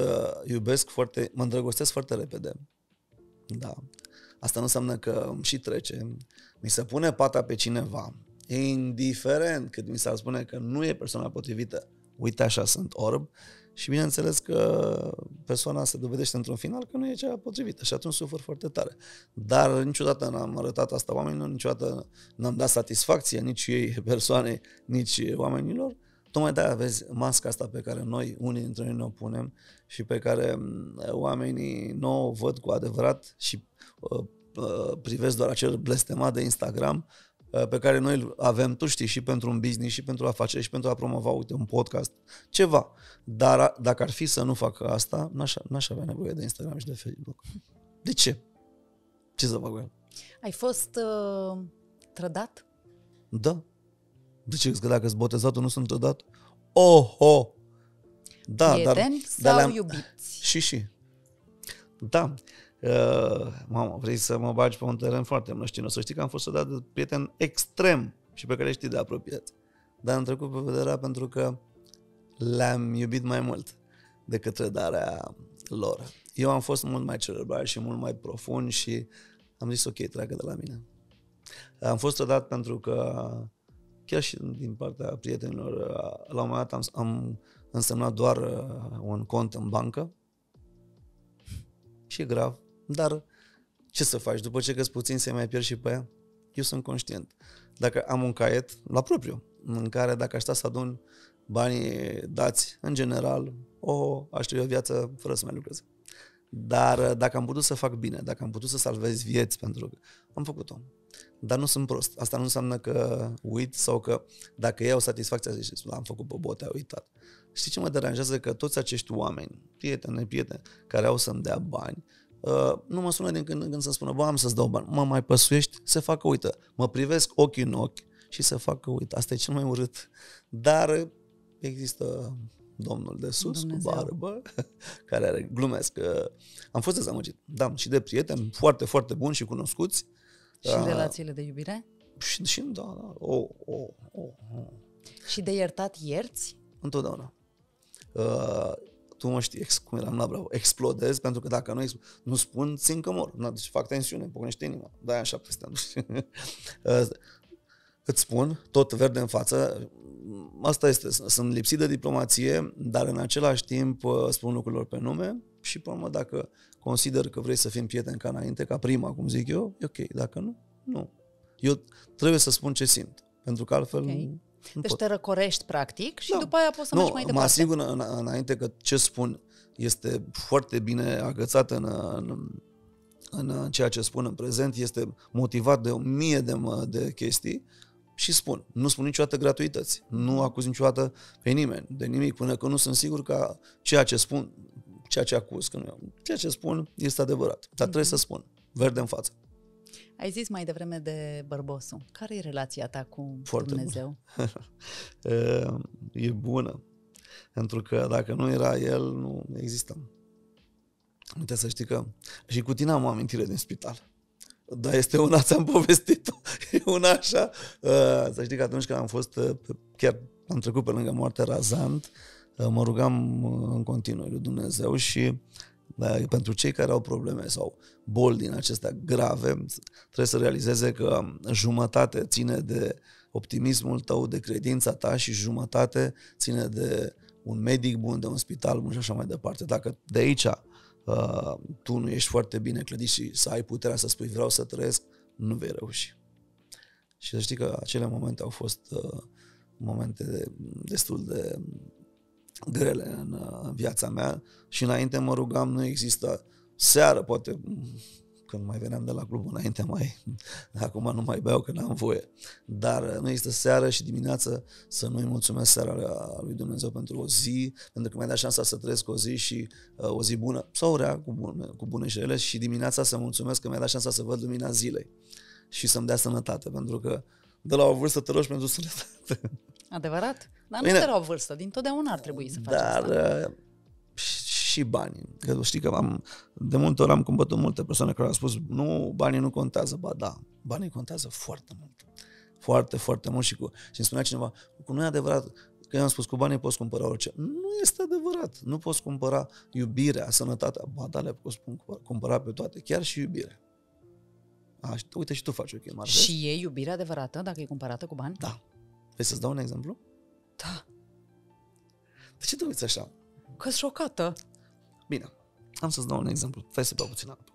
mă îndrăgostesc foarte repede. Da. Asta nu înseamnă că îmi și trece. Mi se pune pata pe cineva, indiferent cât mi s-ar spune că nu e persoana potrivită, uite așa sunt orb, și bineînțeles că persoana se dovedește într-un final că nu e cea potrivită și atunci sufăr foarte tare. Dar niciodată n-am arătat asta oamenilor, niciodată n-am dat satisfacție nici ei persoanei, nici oamenilor. Tocmai de-aia vezi masca asta pe care unii dintre noi ne-o punem și pe care oamenii nu o văd cu adevărat și privesc doar acel blestemat de Instagram pe care noi îl avem, tu știi, și pentru un business, și pentru afaceri, și pentru a promova, uite, un podcast, ceva. Dar dacă ar fi să nu fac asta, n-aș avea nevoie de Instagram și de Facebook. De ce? Ce să fac cu el? Ai fost trădat? Da. De ce? Că dacă-s botezatul nu sunt trădat? Oh! Da, prieteni sau iubiți? Și. Da. Mamă, vrei să mă bagi pe un teren foarte mlăștinos. Să știi că am fost trădat de prieteni extrem și pe care știi de apropiat. Dar am trecut pe vederea pentru că le-am iubit mai mult decât trădarea lor. Eu am fost mult mai cerebral și mult mai profund și am zis ok, treacă de la mine. Am fost trădat pentru că chiar și din partea prietenilor, la un moment dat am însemnat doar un cont în bancă și e grav. Dar ce să faci? După ce că-s puțin să mai pierzi și pe ea? Eu sunt conștient. Dacă am un caiet la propriu, în care dacă aș sta să adun banii dați, în general, aș trăi o viață fără să mai lucrez. Dar dacă am putut să fac bine, dacă am putut să salvez vieți, pentru că am făcut-o. Dar nu sunt prost. Asta nu înseamnă că uit sau că dacă iau satisfacția, zici, am făcut pe bote, ai uitat. Știi ce mă deranjează? Că toți acești oameni, prieteni, care au să-mi dea bani, nu mă sună din când în când să spună, am să-ți dau bani, mă mai păsuiești, se facă, uită, mă privesc ochi în ochi și se facă, uită, asta e cel mai urât. Dar există Domnul de sus, Dumnezeu, cu barbă, care glumesc. Am fost dezamăgit, da, și de prieteni foarte, foarte buni și cunoscuți. Și relațiile de iubire? Și da. Și de iertat ierți? Întotdeauna. Tu mă știi cum eram la Bravo, explodez, pentru că dacă nu spun, țin că mor. Deci fac tensiune, pocnește inima. De-aia în 700 ani. Îți spun, tot verde în față, asta este, sunt lipsit de diplomație, dar în același timp spun lucrurilor pe nume și până urmă, dacă consider că vrei să fim prieteni ca înainte, ca prima, cum zic eu, e ok, dacă nu, nu. Eu trebuie să spun ce simt, pentru că altfel... Okay. Deci te răcorești practic și după aia poți să mergi mai departe. Mă asigur înainte că ce spun este foarte bine agățat în ceea ce spun în prezent, este motivat de 1000 de chestii și spun. Nu spun niciodată gratuități, nu acuz niciodată pe nimeni, de nimic, până că nu sunt sigur că ceea ce spun, ceea ce acuz, că nu, ceea ce spun este adevărat. Dar trebuie să spun, verde în față. Ai zis mai devreme de Bărbosu. Care e relația ta cu Foarte Dumnezeu? E bună. Pentru că dacă nu era el, nu existam. Uite să știi că și cu tine am o amintire din spital. Dar este una, ți-am povestit-o, e una așa. Să știi că atunci când am fost, chiar am trecut pe lângă moarte razant, mă rugam în continuu lui Dumnezeu și pentru cei care au probleme sau boli din acestea grave, trebuie să realizeze că jumătate ține de optimismul tău, de credința ta și jumătate ține de un medic bun, de un spital bun și așa mai departe. Dacă de aici tu nu ești foarte bine clădit și să ai puterea să spui vreau să trăiesc, nu vei reuși. Și să știi că acele momente au fost momente destul de grele în viața mea și înainte mă rugam, nu există seară, poate când mai veneam de la club înainte acum nu mai beau că n-am voie, dar nu există seară și dimineață să nu-i mulțumesc seara lui Dumnezeu pentru o zi, pentru că mi-a dat șansa să trăiesc o zi și o zi bună sau rea, cu bune și rele, și dimineața să mulțumesc că mi-a dat șansa să văd lumina zilei și să-mi dea sănătate, pentru că de la o vârstă te rogi pentru sănătate. Adevărat? Dar nu de la o vârstă, dintotdeauna ar trebui să faci asta. Și banii. Că știi că de multe ori am combătut multe persoane care au spus nu, banii nu contează. Ba da, banii contează foarte mult. Foarte, foarte mult și îmi spunea cineva, nu e adevărat că eu am spus cu banii poți cumpăra orice. Nu este adevărat. Nu poți cumpăra iubirea, sănătatea. Ba da, le poți cumpăra pe toate, chiar și iubirea. Uite și tu faci o chemare. Și e iubirea adevărată dacă e cumpărată cu bani? Da. Vrei să-ți dau un exemplu? Da. De ce te uiți așa? Că-s șocată. Bine, am să-ți dau un exemplu. Stai să beau puțin apă.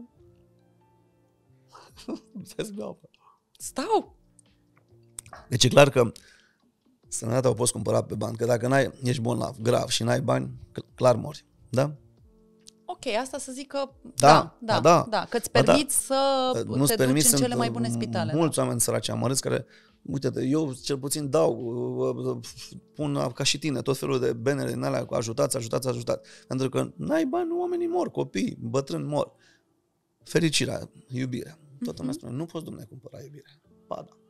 Stai să beau apă. Stau! Deci e clar că sănătatea o poți cumpăra pe bani, că dacă ești bolnav, grav și n-ai bani, clar mori. Da? Ok, asta să zic că da, că îți permiți să te duci în cele mai bune spitale. Mulți oameni săraci amărâți care, uite-te, eu cel puțin pun ca și tine tot felul de benere din alea cu ajutați. Pentru că n-ai bani, oamenii mor, copii, bătrâni mor. Fericirea, iubirea. Toată lumea spune, nu poți, Dumnezeu, cumpăra iubirea. Ba da.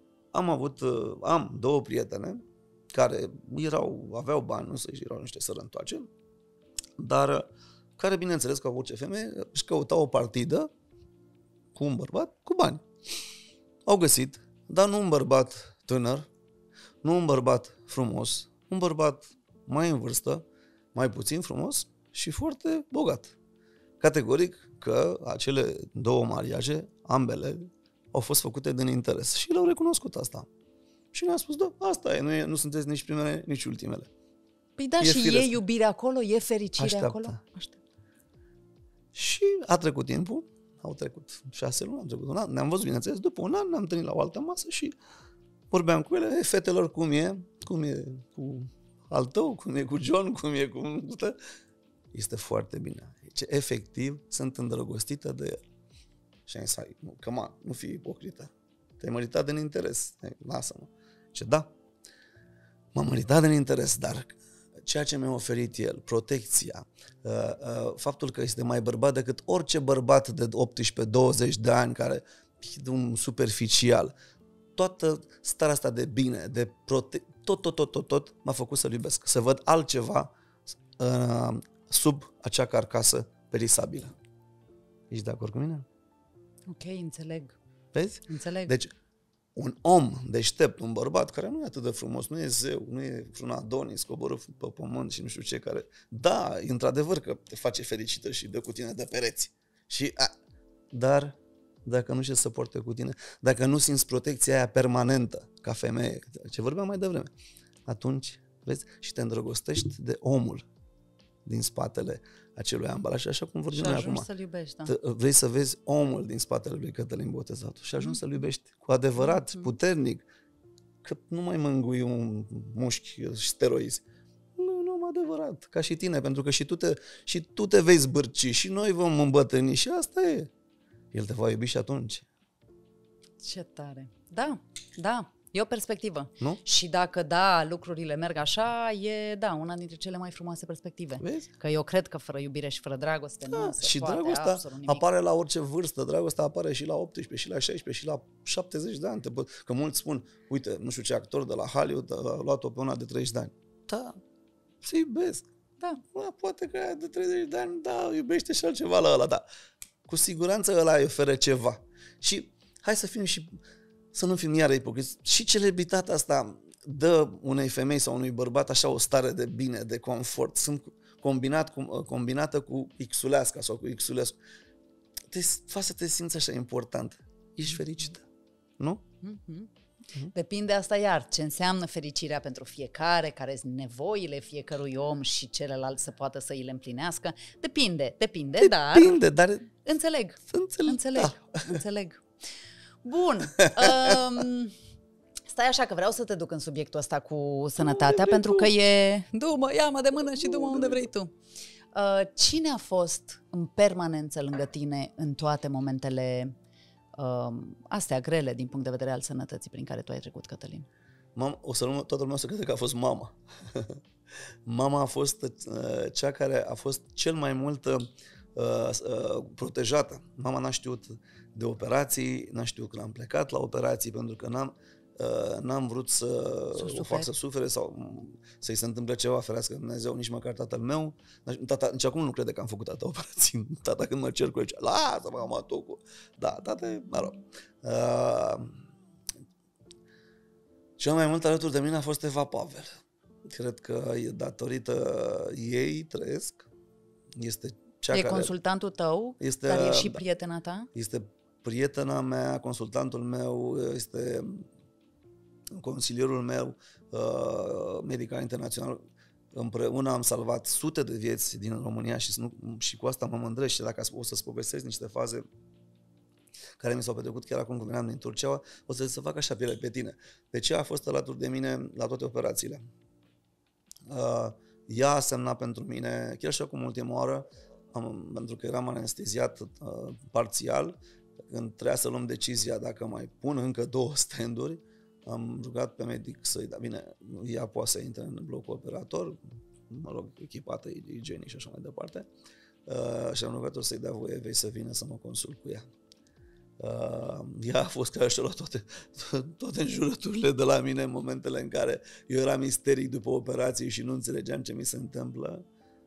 Am două prietene care aveau bani, erau niște sărăntoace, dar care, bineînțeles, ca orice femeie, își căutau o partidă cu un bărbat cu bani. Au găsit, dar nu un bărbat tânăr, nu un bărbat frumos, un bărbat mai în vârstă, mai puțin frumos și foarte bogat. Categoric că acele două mariaje, ambele, au fost făcute din interes și le-au recunoscut asta. Și ne-a spus, da, asta e, nu sunteți nici primele, nici ultimele. Păi da, și e iubire acolo, e fericire acolo? Aștept. Și a trecut timpul, au trecut 6 luni, am trecut un an, ne-am văzut, bineînțeles, după un an ne-am întâlnit la o altă masă și vorbeam cu ele, fetelor, cum e cu al tău, cum e cu John, cum e cu... Este foarte bine. Deci, efectiv, sunt îndrăgostită de el. Și am zis, nu fii ipocrită. Te-ai măritat din interes. Lasă-mă. Ce da, m-am măritat din interes, dar ceea ce mi-a oferit el, protecția, faptul că este mai bărbat decât orice bărbat de 18-20 de ani care e un superficial, toată starea asta de bine, de tot m-a făcut să-l iubesc, să văd altceva sub acea carcasă perisabilă. Ești de acord cu mine? Ok, înțeleg. Vezi? Înțeleg. Deci, un om deștept, un bărbat care nu e atât de frumos, nu e zeu, nu e vreun Adonis coborât pe pământ și nu știu ce, care, da, într-adevăr că te face fericită și dă cu tine de pereți. Dar dacă nu știi să poarte cu tine, dacă nu simți protecția aia permanentă ca femeie, ce vorbeam mai devreme, atunci, vezi, și te îndrăgostești de omul din spatele acelui ambalaj, așa cum vorbim noi acum. Să-l iubești, da. Vrei să vezi omul din spatele lui Cătălin Botezatul și ajungi să-l iubești cu adevărat, puternic, că nu mai mângui un mușchi și steroizi. Nu, adevărat, ca și tine, pentru că și tu te vei zbârci și noi vom îmbătrâni și asta e. El te va iubi și atunci. Ce tare. Da. E o perspectivă. Nu? Și dacă, lucrurile merg așa, e, una dintre cele mai frumoase perspective. Vezi? Că eu cred că fără iubire și fără dragoste nu se și poate dragostea absolut nimic. apare la orice vârstă. Dragostea apare și la 18, și la 16, și la 70 de ani. Că mulți spun, uite, nu știu ce actor de la Hollywood a luat-o pe una de 30 de ani. Da, se iubesc. Da. Poate că aia de 30 de ani, iubește și altceva la ăla, da. Cu siguranță ăla îi oferă ceva. Și hai să nu fim iară ipocriți. Și celebritatea asta dă unei femei sau unui bărbat așa o stare de bine, de confort. Sunt combinată cu Xuleasca sau cu Xulescu. Te faci să te simți așa important. Ești fericită, nu? Depinde asta iar, ce înseamnă fericirea pentru fiecare, care sunt nevoile fiecărui om și celălalt să poată să îi le împlinească. Depinde, dar înțeleg. Înțeleg. Bun. Stai așa că vreau să te duc în subiectul ăsta cu sănătatea, pentru că e du-mă, ia-mă de mână și du-mă unde vrei tu. Cine a fost în permanență lângă tine în toate momentele astea grele din punct de vedere al sănătății prin care tu ai trecut, Cătălin? Toată lumea o să crede că a fost mama. Mama a fost cea care a fost cel mai mult protejată. Mama n-a știut de operații, n-a știut când am plecat la operații, pentru că n-am vrut să o fac să sufere sau să-i se întâmple ceva, ferească Dumnezeu, nici măcar tatăl meu. Tata, nici acum nu crede că am făcut atâtea operații. Tata când mă cer cu el, lasă-mă, am atucul. Da, tata, mă rog. Cel mai mult alături de mine a fost Eva Pavel. Cred că datorită ei trăiesc. Este cea care... consultantul tău, dar e și prietena ta? Este prietena mea, consultantul meu, este consilierul meu medical internațional. Împreună am salvat sute de vieți din România și cu asta mă mândresc. Și dacă o să-ți povestesc niște faze care mi s-au petrecut chiar acum când veneam din Turcia, o să fac așa piele pe tine. Deci ea a fost alături de mine la toate operațiile. Ea a semnat pentru mine, chiar și acum ultima oară, pentru că eram anesteziat parțial, când trebuia să luăm decizia dacă mai pun încă 2 stand-uri, am rugat pe medic să-i da, bine, ea poate să intre în blocul operator, mă rog, echipată, igienic și așa mai departe, și am rugat-o să-i dea voie Evei să vină să mă consult cu ea. Ea a fost care și-a luat toate înjurăturile de la mine în momentele în care eu eram isteric după operații și nu înțelegeam ce mi se întâmplă.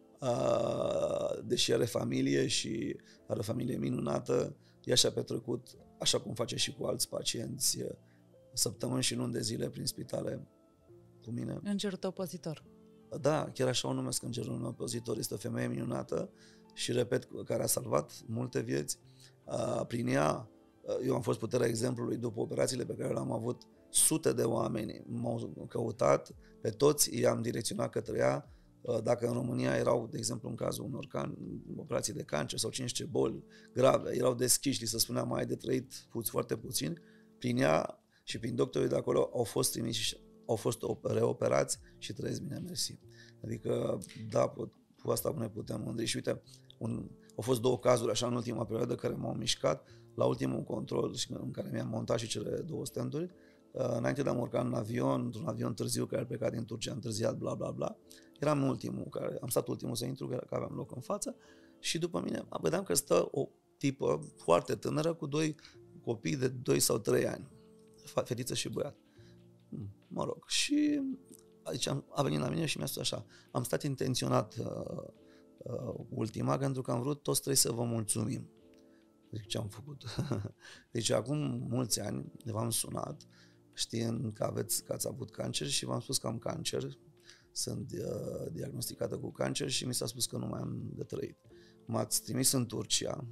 Deși are familie și are o familie minunată, ea și-a petrecut, așa cum face și cu alți pacienți, săptămâni și luni de zile prin spitale cu mine. Îngerul tău păzitor. Da, chiar așa o numesc, îngerul meu păzitor. Este o femeie minunată și, repet, care a salvat multe vieți. Prin ea, eu am fost puterea exemplului după operațiile pe care le-am avut. Sute de oameni m-au căutat, pe toți i-am direcționat către ea. Dacă în România erau, de exemplu, în cazul unor operații de cancer sau cine știe boli grave, erau deschiși, li se spunea mai ai de trăit foarte puțin, prin ea și prin doctorii de acolo au fost trimiși și au fost reoperați și trăiesc bine, mersi. Adică, da, cu asta ne putem mândri. Și uite, au fost 2 cazuri așa în ultima perioadă care m-au mișcat. La ultimul control în care mi-am montat și cele 2 stand-uri, înainte de a mă urca în avion, într-un avion târziu care a plecat din Turcia, întârziat, bla bla bla, eram ultimul, am stat ultimul să intru, că aveam loc în față, și după mine vedeam că stă o tipă foarte tânără cu 2 copii de 2 sau 3 ani, fetiță și băiat. Mă rog, și aici a venit la mine și mi-a spus așa, am stat intenționat ultima, pentru că am vrut toți 3 să vă mulțumim. Zic, ce am făcut? Deci acum mulți ani v-am sunat știind că ați avut cancer și v-am spus că am cancer, sunt diagnosticată cu cancer și mi s-a spus că nu mai am de trăit. M-ați trimis în Turcia,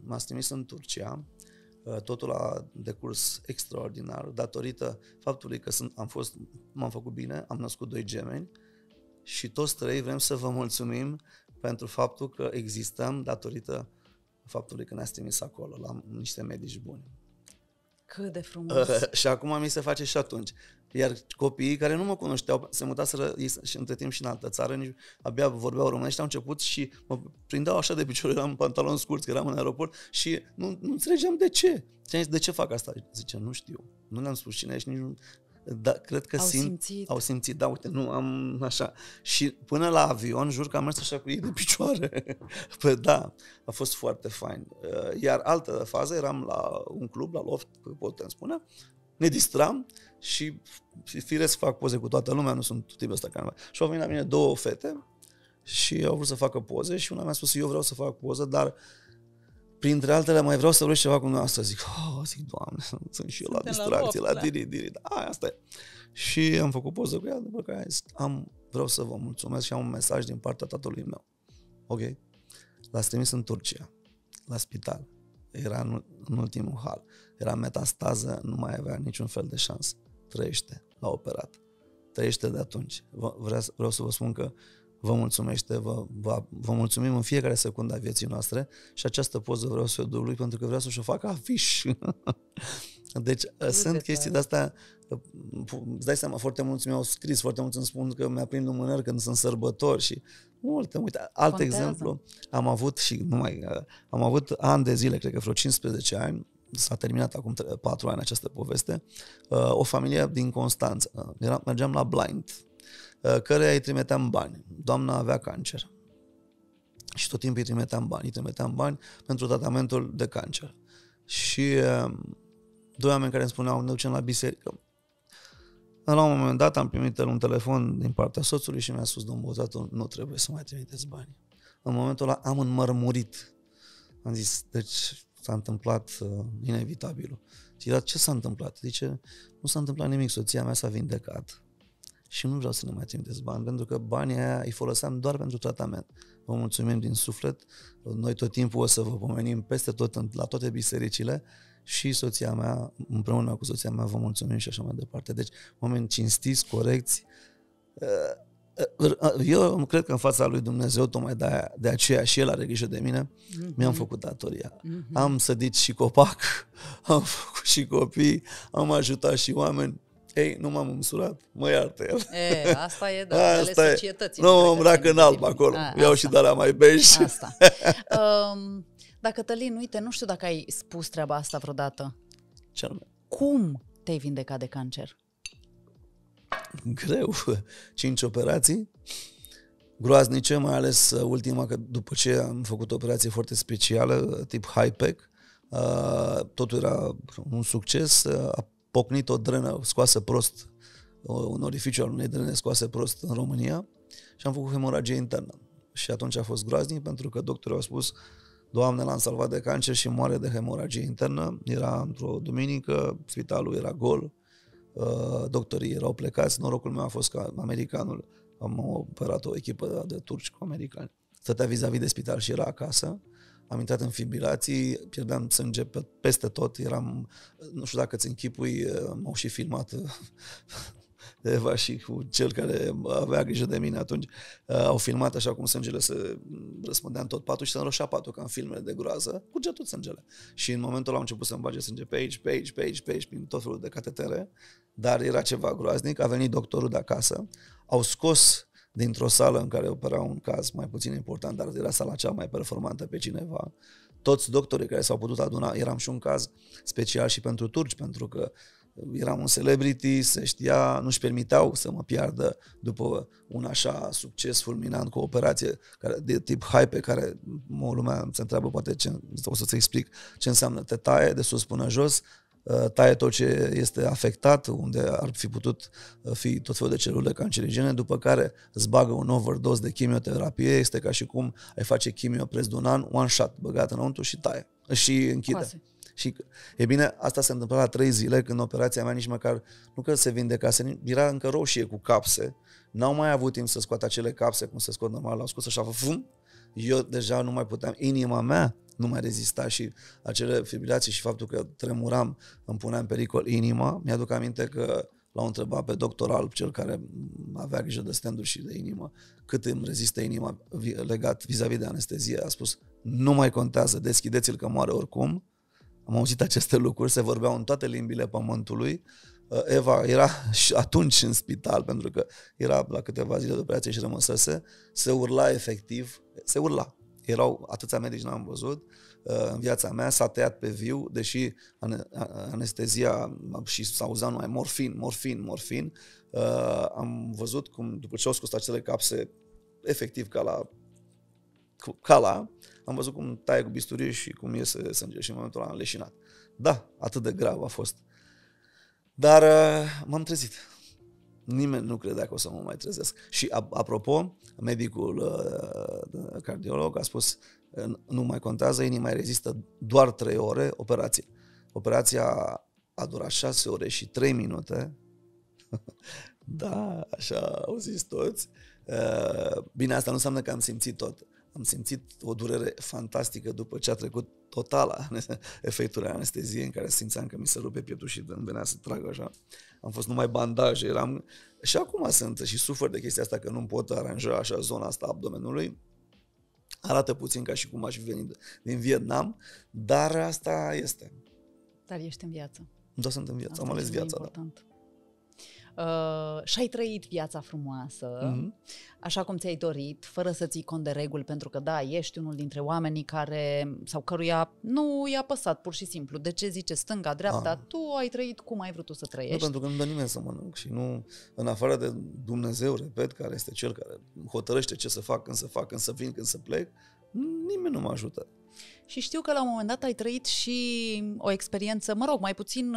totul a decurs extraordinar, datorită faptului că m-am făcut bine, am născut 2 gemeni și toți 3 vrem să vă mulțumim pentru faptul că existăm datorită faptului că ne-ați trimis acolo, la niște medici buni. Cât de frumos! Și acum mi se face și atunci. Iar copiii care nu mă cunoșteau, se mutaseră și între timp și în altă țară, nici abia vorbeau românești, au început și mă prindeau așa de picior, eram în pantaloni scurți, că eram în aeroport și nu înțelegeam de ce. Și am zis, de ce fac asta? Zice, nu știu. Nu le-am spus cine ești, nici nu... Da, cred că au simțit, da, uite, nu am așa. Și până la avion, jur că am mers așa cu ei de picioare. Păi da, a fost foarte fain. Iar altă fază, eram la un club, la Loft, putem spune, ne distram și firesc fac poze cu toată lumea, nu sunt tipul ăsta care... Și au venit la mine 2 fete și au vrut să facă poze și una mi-a spus, eu vreau să fac poză, dar printre altele mai vreau să vrei ceva cu dumneavoastră. Zic, Doamne, sunt și eu la distracție, la diri, da, asta e. Și am făcut poză cu ea, după care am zis, vreau să vă mulțumesc și am un mesaj din partea tatălui meu. Ok, l-ați trimis în Turcia, la spital. Era în ultimul hal. Era metastază, nu mai avea niciun fel de șansă. Trăiește, l-a operat. Trăiește de atunci. Vreau să vă spun că vă mulțumește, vă mulțumim în fiecare secundă a vieții noastre și această poză vreau să o duc lui pentru că vreau să-și o facă afiș. Deci sunt chestii de-astea, îți dai seama, foarte mulți mi-au scris, foarte mulți îmi spun că mi-aprind lumânări când sunt sărbători și multe, uite, alt exemplu, am avut ani de zile, cred că vreo 15 ani, s-a terminat acum 4 ani această poveste, o familie din Constanța, mergeam la Blind, căreia îi trimiteam bani. Doamna avea cancer și tot timpul îi trimiteam bani pentru tratamentul de cancer. Și 2 oameni care îmi spuneau, ne ducem la biserică. La un moment dat am primit un telefon din partea soțului și mi-a spus, domnul Botatu, nu trebuie să mai trimiteți bani. În momentul ăla am înmărmurit. Am zis, deci s-a întâmplat inevitabilul. Și dar ce s-a întâmplat? Zice, nu s-a întâmplat nimic, soția mea s-a vindecat. Și nu vreau să ne mai trimiteți bani, pentru că banii aia îi foloseam doar pentru tratament. Vă mulțumim din suflet, noi tot timpul o să vă pomenim peste tot, la toate bisericile și soția mea, împreună cu soția mea, vă mulțumim și așa mai departe. Deci, oameni cinstiți, corecți. Eu cred că în fața lui Dumnezeu, tocmai de aceea și El are grijă de mine, mi-am făcut datoria. Am sădit și copac, am făcut și copii, am ajutat și oameni. Ei, nu m-am însurat, mă iartă el. Asta e, da, ale societății. Nu mă îmbrac în alb acolo, iau și de la mai bej. Asta. Dar Cătălin, uite, nu știu dacă ai spus treaba asta vreodată. Ce anume? Cum te-ai vindecat de cancer? Greu. 5 operații groaznice, mai ales ultima, că după ce am făcut o operație foarte specială, tip high-pack, totul era un succes, a pocnit o drenă scoasă prost, un orificiu al unei drene scoase prost în România și am făcut hemoragie internă. Și atunci a fost groaznic pentru că doctorul a spus, Doamne, l-am salvat de cancer și moare de hemoragie internă. Era într-o duminică, spitalul era gol, doctorii erau plecați, norocul meu a fost că americanul, am operat o echipă de turci cu americani, stătea vis-a-vis de spital și era acasă. Am intrat în fibrilații, pierdeam sânge peste tot, nu știu dacă ți închipui, m-au și filmat Eva și cu cel care avea grijă de mine atunci, au filmat așa cum sângele se răspundea în tot patul și se înroșea patul ca în filmele de groază, curgea tot sângele. Și în momentul ăla au început să-mi bage sânge pe aici, prin tot felul de catetere, dar era ceva groaznic, a venit doctorul de acasă, au scos dintr-o sală în care opera un caz mai puțin important, dar era sala cea mai performantă pe cineva. Toți doctorii care s-au putut aduna, eram și un caz special și pentru turci, pentru că eram un celebrity, se știa, nu-și permiteau să mă piardă după un așa succes fulminant cu o operație de tip hype, pe care lumea se întreabă poate o să-ți explic ce înseamnă, te taie de sus până jos, taie tot ce este afectat, unde ar fi putut fi tot felul de celule cancerigene, după care îți bagă un overdose de chimioterapie, este ca și cum ai face chimio preț de un an, one shot, băgat înăuntru și taie, și închide. Coase. Și, e bine, asta se întâmpla la 3 zile, când operația mea nici măcar, nu că se vindecase, era încă roșie cu capse, n-au mai avut timp să scoată acele capse, cum se scot normal, l-au scos așa, eu deja nu mai puteam, inima mea nu mai rezista și acele fibrilații și faptul că tremuram îmi punea în pericol inima. Mi-aduc aminte că l-au întrebat pe doctor Alb, cel care avea grijă de stand-uri și de inimă, cât îmi rezistă inima legat vis-a-vis de anestezie. A spus, nu mai contează, deschideți-l că moare oricum. Am auzit aceste lucruri, se vorbeau în toate limbile pământului. Eva era și atunci în spital, pentru că era la câteva zile de operație și rămăsese, se urla efectiv, se urla. Erau atâția medici, n-am văzut, în viața mea, s-a tăiat pe viu, deși anestezia și s-auzea numai morfin. Am văzut cum, după ce au scos acele capse, efectiv am văzut cum taie cu bisturie și cum iese sânge și în momentul ăla am leșinat. Da, atât de grav a fost. Dar m-am trezit. Nimeni nu credea că o să mă mai trezesc. Și apropo, medicul cardiolog a spus nu mai contează, inima mai rezistă doar 3 ore, operație. Operația a durat 6 ore și 3 minute. Da, așa au zis toți. Bine, asta nu înseamnă că am simțit tot. Am simțit o durere fantastică după ce a trecut total efectul anesteziei, în care simțeam că mi se rupe pieptul și îmi venea să trag așa. Am fost numai bandaje, și acum sunt și sufer de chestia asta că nu pot aranja așa zona asta abdomenului. Arată puțin ca și cum aș fi venit din Vietnam, dar asta este. Dar ești în viață. Da, sunt în viață, am ales viața. Important. Da. Și-ai trăit viața frumoasă, așa cum ți-ai dorit, fără să ții cont de reguli, pentru că da, ești unul dintre oamenii căruia nu i-a păsat pur și simplu. De ce zice stânga, dreapta? Tu ai trăit cum ai vrut tu să trăiești. Nu, pentru că nu dă nimeni să mănânc și nu, în afară de Dumnezeu, repet, care este cel care hotărăște ce să fac, când să vin, când să plec, nimeni nu mă ajută. Și știu că la un moment dat ai trăit și o experiență, mai puțin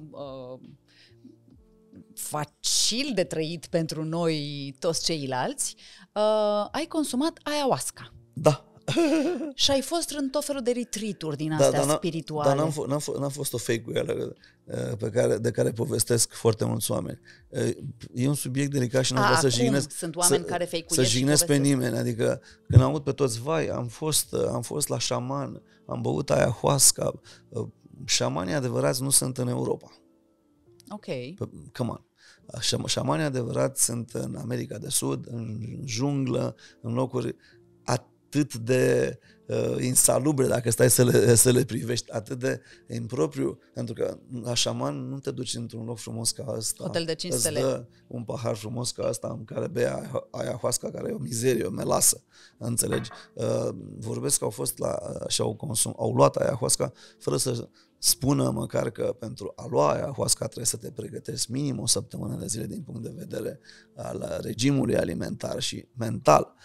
facil de trăit pentru noi toți ceilalți, ai consumat ayahuasca. Da. Și ai fost în tot felul de retreat-uri din astea spirituale. Dar n-am fost o fake-uială de care povestesc foarte mulți oameni. E un subiect delicat și nu vreau să jignesc. Sunt oameni care fake-uiesc să jignesc pe nimeni. Adică când aud pe toți, vai, am fost la șaman, am băut ayahuasca. Șamanii adevărați nu sunt în Europa. Ok. Come on. Șamanii adevărați sunt în America de Sud, în junglă, în locuri atât de insalubre, dacă stai să le privești, atât de impropriu, pentru că la șaman nu te duci într-un loc frumos ca ăsta. Hotel de 5 stele. Îți dă un pahar frumos ca ăsta în care bea ayahuasca, care e o mizerie, o melasă, înțelegi? Vorbesc că au fost și au luat ayahuasca fără să spună măcar că pentru a lua ayahuasca trebuie să te pregătești minim o săptămână de zile din punct de vedere al regimului alimentar și mental.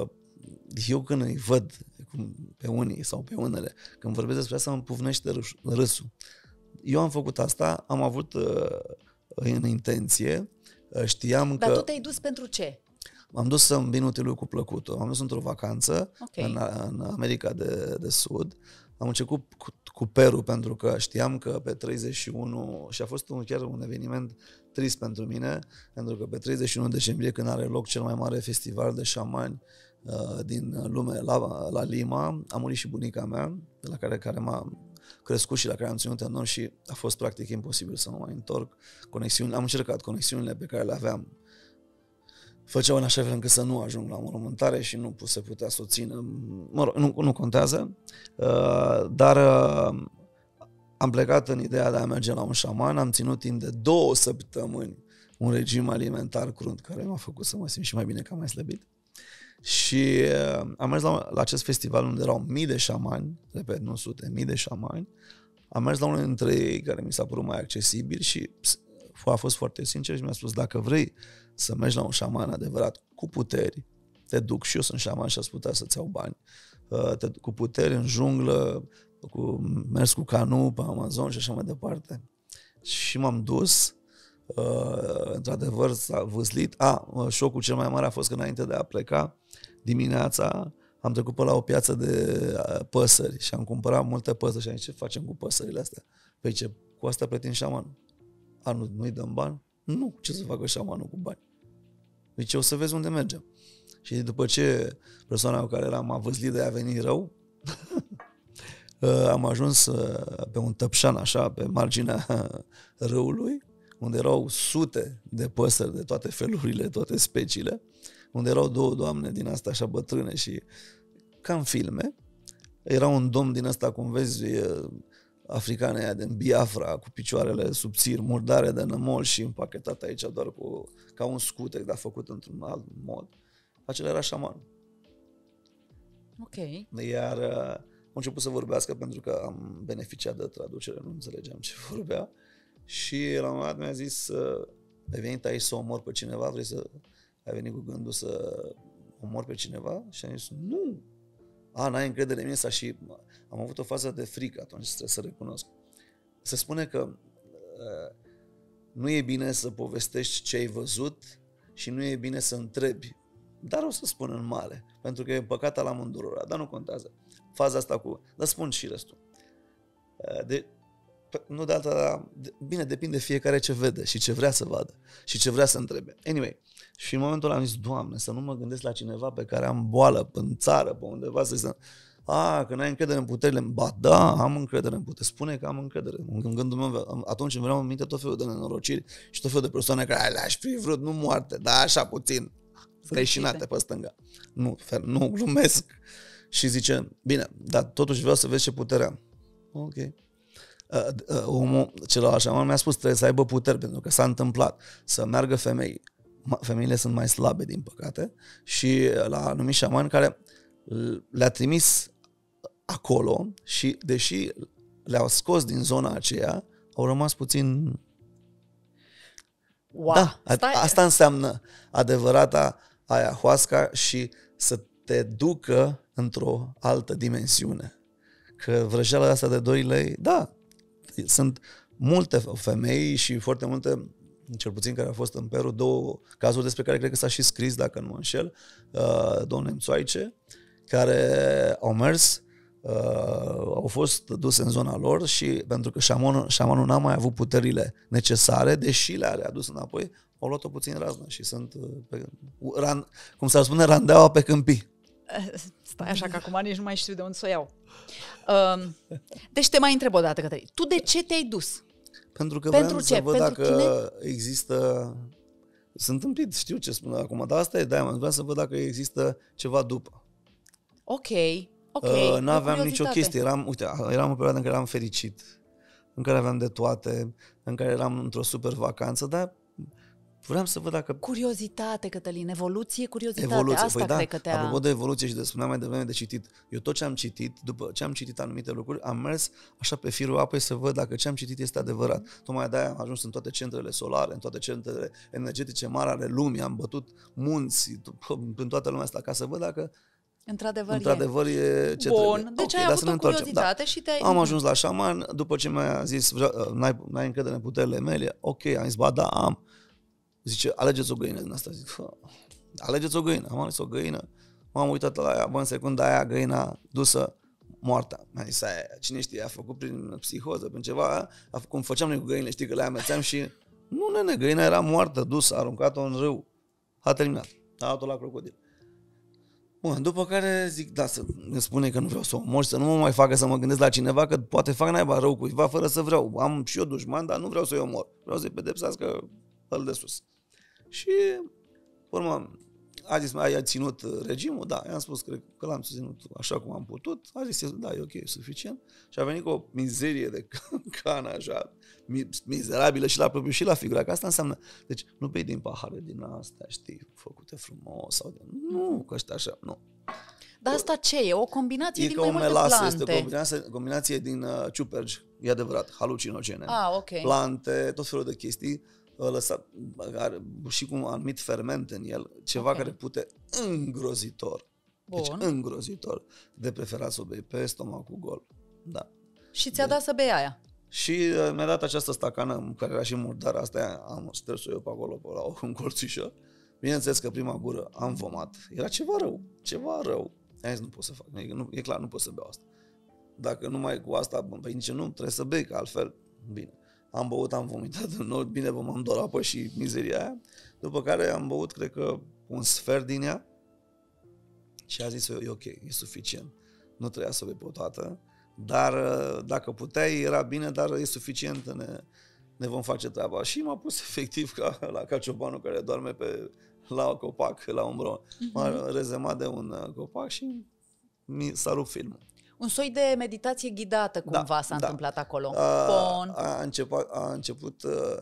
Eu când îi văd pe unii sau pe unele, când vorbesc despre asta, îmi pufnește râsul. Eu am făcut asta, am avut în intenție, știam că... Dar tu te-ai dus pentru ce? M-am dus să-mi vin utilul cu plăcutul. M-am dus într-o vacanță în America de Sud. Am început cu Peru pentru că știam că pe 31, și a fost chiar un eveniment trist pentru mine, pentru că pe 31 decembrie, când are loc cel mai mare festival de șamani din lume la Lima, a murit și bunica mea, la care m-a crescut și la care am ținut enorm și a fost practic imposibil să mă mai întorc. Am încercat conexiunile pe care le aveam. Făceau în așa fel încât să nu ajung la mormântare și nu se putea să o țină. Mă rog, nu contează, dar am plecat în ideea de a merge la un șaman, am ținut timp de 2 săptămâni un regim alimentar crunt care m-a făcut să mă simt și mai bine că am mai slăbit. Și am mers la acest festival unde erau mii de șamani, repet, nu sute, mii de șamani. Am mers la unul dintre ei care mi s-a părut mai accesibil și a fost foarte sincer și mi-a spus: dacă vrei să mergi la un șaman adevărat cu puteri, te duc, și eu sunt șaman și aș putea să-ți iau bani, cu puteri în junglă, mers cu canu pe Amazon și așa mai departe. Și m-am dus, într-adevăr s-a vâslit. Șocul cel mai mare a fost că înainte de a pleca dimineața am trecut pe la o piață de păsări și am cumpărat multe păsări și am zis: ce facem cu păsările astea? Păi ce, cu asta plătim șamanul. Nu-i dăm bani? Nu, ce să facă șamanul cu bani? Deci o să vezi unde mergem. Și după ce persoana cu care m-a văzlit de a venit rău, am ajuns pe un tăpșan așa, pe marginea râului, unde erau sute de păsări de toate felurile, toate speciile, unde erau 2 doamne din astea așa bătrâne și ca în filme. Era un domn din ăsta, cum vezi, africane aia din Biafra, cu picioarele subțiri, murdare de nămol și împachetat aici doar ca un scutec, dar făcut într-un alt mod. Acela era șamanul. Ok. Iar început să vorbească pentru că am beneficiat de traducere, nu înțelegeam ce vorbea. Și la un moment dat mi-a zis, ai venit aici să omori pe cineva, ai venit cu gândul să omori pe cineva? Și am zis, nu. N-ai încredere în mine? Și am avut o fază de frică atunci, trebuie să recunosc. Se spune că nu e bine să povestești ce ai văzut și nu e bine să întrebi. Dar o să spun în mare, pentru că e păcat al amândurora, dar nu contează. Faza asta dar spun și restul. Nu de alta, bine, depinde fiecare ce vede și ce vrea să vadă și ce vrea să întrebe. Anyway, și în momentul ăla am zis, Doamne, să nu mă gândesc la cineva pe care am boală în țară, pe undeva, să zic, că n-ai încredere în puterile. Ba da, am încredere în putere. Spune că am încredere. În gândul meu, atunci îmi vreau în minte tot felul de nenorociri și tot felul de persoane care le-aș fi vrut, nu moarte, dar așa puțin, leșinate pe stânga. Nu glumesc. Și zice, bine, dar totuși vreau să vezi ce putere am. Ok. Omul celălalt șaman mi-a spus, trebuie să aibă puteri, pentru că s-a întâmplat să meargă femei. Femeile sunt mai slabe, din păcate, și la anumiți șamani care le-a trimis acolo și, deși le-au scos din zona aceea, au rămas puțin... Wow, da, asta înseamnă adevărata ayahuasca și să te ducă într-o altă dimensiune. Că vrăjeala asta de 2 lei, da, sunt multe femei și foarte multe, cel puțin care au fost în Peru, 2 cazuri despre care cred că s-a și scris, dacă nu mă înșel, 2 nemțoaice, care au mers, au fost duse în zona lor și pentru că șamanul n-a mai avut puterile necesare, deși le-a readus înapoi, au luat-o puțin raznă și sunt, cum s-ar spune, randeaua pe câmpii. Stai așa, că acum nici nu mai știu de unde să o iau. Deci te mai întreb o dată, Cătălin. Tu de ce te-ai dus? Pentru că vreau să văd dacă tine? există... Sunt întâmplit, știu ce spun acum, dar asta e Diamond. Vreau să văd dacă există ceva după. Ok. N-aveam nicio chestie. Eram o perioadă în care eram fericit, în care aveam de toate, în care eram într-o super vacanță, dar vreau să văd dacă... Curiozitate, Cătălin, curiozitate. Asta păi cred că te-a... Apropo de evoluție și de spuneam mai devreme de citit, eu tot ce am citit, după ce am citit anumite lucruri, am mers așa pe firul apei să văd dacă ce am citit este adevărat. Tocmai de-aia am ajuns în toate centrele solare, în toate centrele energetice mari ale lumii, am bătut munți în toată lumea asta ca să văd dacă într-adevăr e ce Bun, trebuie. deci ai avut o curiozitate și te-ai... Am ajuns la șaman, după ce mi-a zis, n-ai încredere în puterile mele? Ok, am zis, ba da, am. Zice, alegeți o găină din asta. Zic, alegeți o găină. Am ales o găină, m-am uitat la ea, în secunda aia găina dusă moartă. Mi-a zis, cine știe, a făcut prin psihoză, prin ceva, cum făceam noi cu găinile, știi că le amețeam și... Nu, nene, găina era moartă, dusă, a aruncat-o în râu. A terminat. A luat-o la crocodil. Bun, după care zic, da, îmi spune că nu vreau să o omor și să nu mă mai facă să mă gândesc la cineva, că poate fac naiba rău cuiva fără să vreau. Am și eu dușman, dar nu vreau să-i omor. Vreau să-i pedepsească îl de sus. Și, pe urmă, a zis, ai ținut regimul? Da, i-am spus că l-am ținut așa cum am putut. A zis, da, e ok, e suficient. Și a venit cu o mizerie de cană așa, mizerabilă și la propriu și la figura, că asta înseamnă, deci nu bei din pahare din astea, știi, făcute frumos sau de... Nu, că ăștia așa, nu. Dar asta ce e? O combinație din mai multe melasă, plante? este o combinație din ciuperci, e adevărat, halucinogene, ok. plante, tot felul de chestii, și cu un anumit ferment în el, ceva care pute îngrozitor. Bun. Deci îngrozitor. De preferat să o bei pe stomacul gol. Da. Și ți-a dat să bei aia? Și mi-a dat această stacană care era și murdară, asta am șters-o eu pe acolo, pe la un colțișor. Bineînțeles că prima gură am vomat. Era ceva rău. Am zis, nu pot să fac, e clar, nu pot să beau asta. Dacă numai cu asta, păi nici nu, trebuie să bei, că altfel, bine. Am băut, am vomitat în nou, bine, m-am doar apă și mizeria aia. După care am băut, cred că, un sfert din ea și a zis, e ok, e suficient. Nu trebuia să bei pe o toată, dar dacă puteai, era bine, dar e suficient, ne vom face treaba. Și m-a pus efectiv ca ciobanul care doarme la copac, la umbro. M-a rezemat de un copac și s-a rupt filmul. Un soi de meditație ghidată cumva s-a întâmplat acolo. A început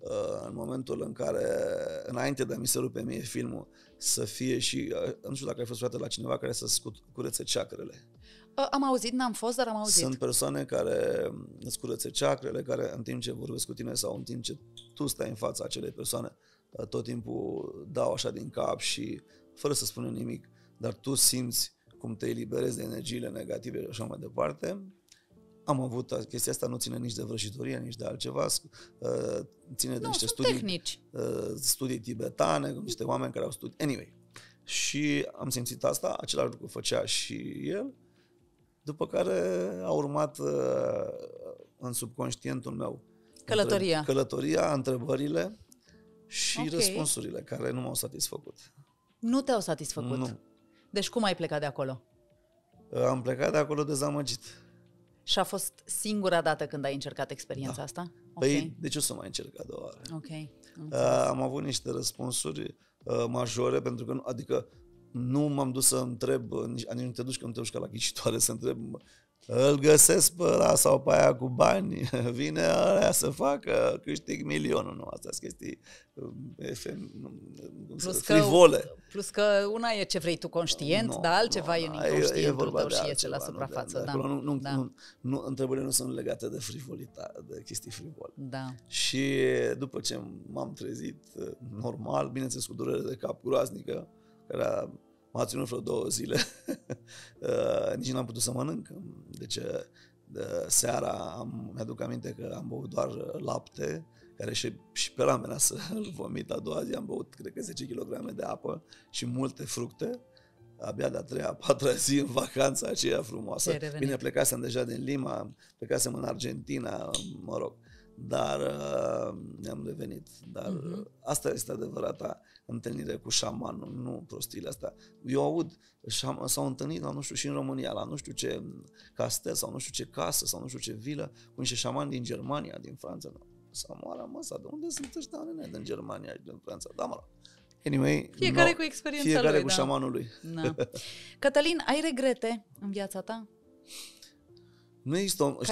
în momentul în care, înainte de a mi se rupe mie filmul, să fie și, nu știu dacă ai fost vreodată la cineva care să curețe ceacrele. Am auzit, n-am fost, dar am auzit. Sunt persoane care îți curăță ceacrele, care în timp ce vorbesc cu tine sau în timp ce tu stai în fața acelei persoane, tot timpul dau așa din cap și fără să spună nimic, dar tu simți cum te eliberezi de energiile negative și așa mai departe. Am avut chestia asta, nu ține nici de vrăjitorie, nici de altceva, ține de niște studii tibetane, cu niște oameni care au studiat. Anyway, și am simțit asta, același lucru făcea și el, după care a urmat în subconștientul meu călătoria, întrebările și răspunsurile care nu m-au satisfăcut. Nu te-au satisfăcut? Nu. Deci cum ai plecat de acolo? Am plecat de acolo dezamăgit. Și a fost singura dată când ai încercat experiența asta? Păi, de ce o să mai încerc a doua oară? Am avut niște răspunsuri majore, pentru că, adică, nu m-am dus să întreb, nici nu te duci că nu te duci ca la ghicitoare să întreb, îl găsesc pe ăla sau pe aia cu bani, vine ăla să facă, câștig milionul, nu, astea sunt chestii frivole. Plus că una e ce vrei tu conștient, dar altceva e în inconștientul tău și iese la suprafață. Nu, întrebările nu sunt legate de frivolitate, de chestii frivole. Da. Și după ce m-am trezit normal, bineînțeles cu durere de cap groaznică, care m-a ținut vreo 2 zile, nici n-am putut să mănânc. Deci seara mi-aduc aminte că am băut doar lapte, care și pe ăla venea să-l vomit a doua zi. Am băut, cred că 10 kg de apă și multe fructe. Abia de-a 3-a, 4-a zi în vacanța aceea frumoasă. Bine, plecasem deja din Lima, plecasem în Argentina, mă rog. Dar ne-am revenit. Dar asta este adevărata întâlnire cu șamanul, nu prostiile astea. Eu aud, s-au întâlnit la nu știu și în România, la nu știu ce castel sau nu știu ce casă sau nu știu ce vilă, cu niște șamani din Germania, din Franța. Sau moara măsa, de unde sunt ăștia din Germania și din Franța? Da, mă rog. Anyway, fiecare cu experiența lui. Fiecare cu șamanul lui. Da. Cătălin, ai regrete în viața ta? Nu există om,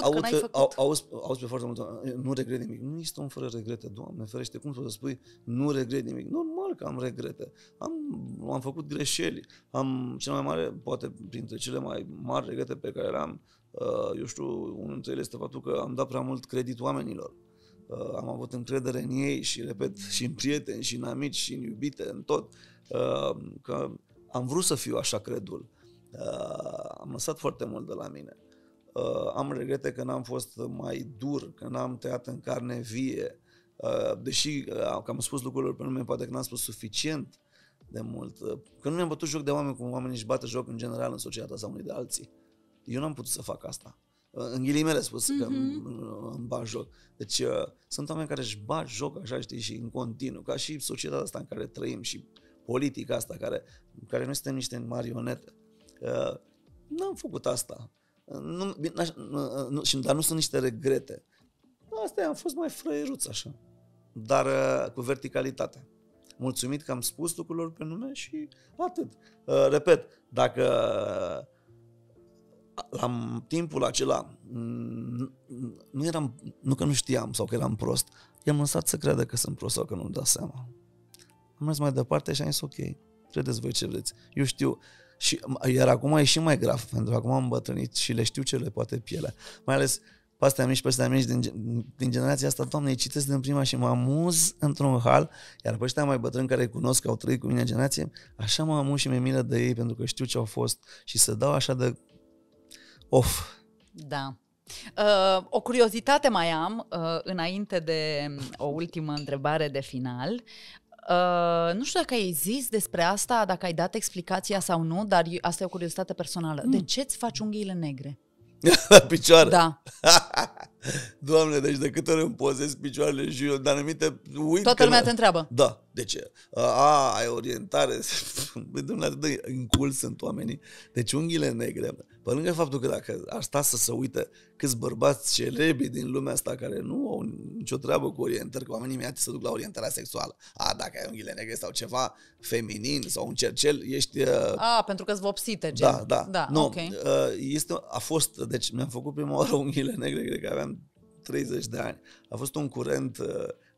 auzi pe foarte mult, nu regret nimic. Nu există om fără regrete, Doamne ferește, cum să spui, nu regret nimic. Normal că am regrete. Am făcut greșeli. Cel mai mare, poate printre cele mai mari regrete pe care le-am, eu știu, unul dintre ele este faptul că am dat prea mult credit oamenilor. Am avut încredere în ei și, repet, și în prieteni, și în amici, și în iubite, în tot. Că am vrut să fiu așa credul. Am lăsat foarte mult de la mine. Am regrete că n-am fost mai dur, că n-am tăiat în carne vie, deși că am spus lucrurile pe nume, poate că n-am spus suficient de mult, că nu mi-am bătut joc de oameni cum oamenii își bate joc în general în societatea sau unii de alții. Eu n-am putut să fac asta. În ghilimele spus că îmi bat joc. Deci sunt oameni care își bat joc așa, știi, și în continuu, ca și societatea asta în care trăim și politica asta, care noi suntem niște marionete. N-am făcut asta. Dar nu sunt niște regrete. Asta am fost mai frăieruț așa. Dar cu verticalitate. Mulțumit că am spus lucrurilor pe nume și atât. Repet, dacă la timpul acela nu că nu știam sau că eram prost, i-am lăsat să creadă că sunt prost sau că nu-mi dau seama. Am mers mai departe și am zis ok, credeți voi ce vreți. Eu știu. Iar acum e și mai grav, pentru că acum am îmbătrânit și le știu ce le poate pielea. Mai ales pe astea mici, din generația asta, Doamne, îi citesc din prima și mă amuz într-un hal, iar pe ăștia mai bătrâni care îi cunosc, că au trăit cu mine în generație, așa mă amuz și mi-e milă de ei pentru că știu ce au fost și să dau așa de Da. O curiozitate mai am, înainte de o ultimă întrebare de final. Nu știu dacă ai zis despre asta, dacă ai dat explicația sau nu, dar asta e o curiozitate personală. De ce îți faci unghiile negre? La picioare? Da. Doamne, deci de câte ori îmi pozez picioarele și eu, dar anumite uit. Toată lumea te întreabă. Da, de ce? Ai orientare. În cul sunt oamenii. Deci unghiile negre, pe lângă faptul că dacă ar sta să se uite câți bărbați celebri din lumea asta care nu au nicio treabă cu orientări, că oamenii imediat se duc la orientarea sexuală. Dacă ai unghiile negre sau ceva feminin sau un cercel, ești... pentru că-s vopsite, gen. Da. Nu, okay. Deci mi-am făcut prima oară unghiile negre, cred că aveam 30 de ani. A fost un curent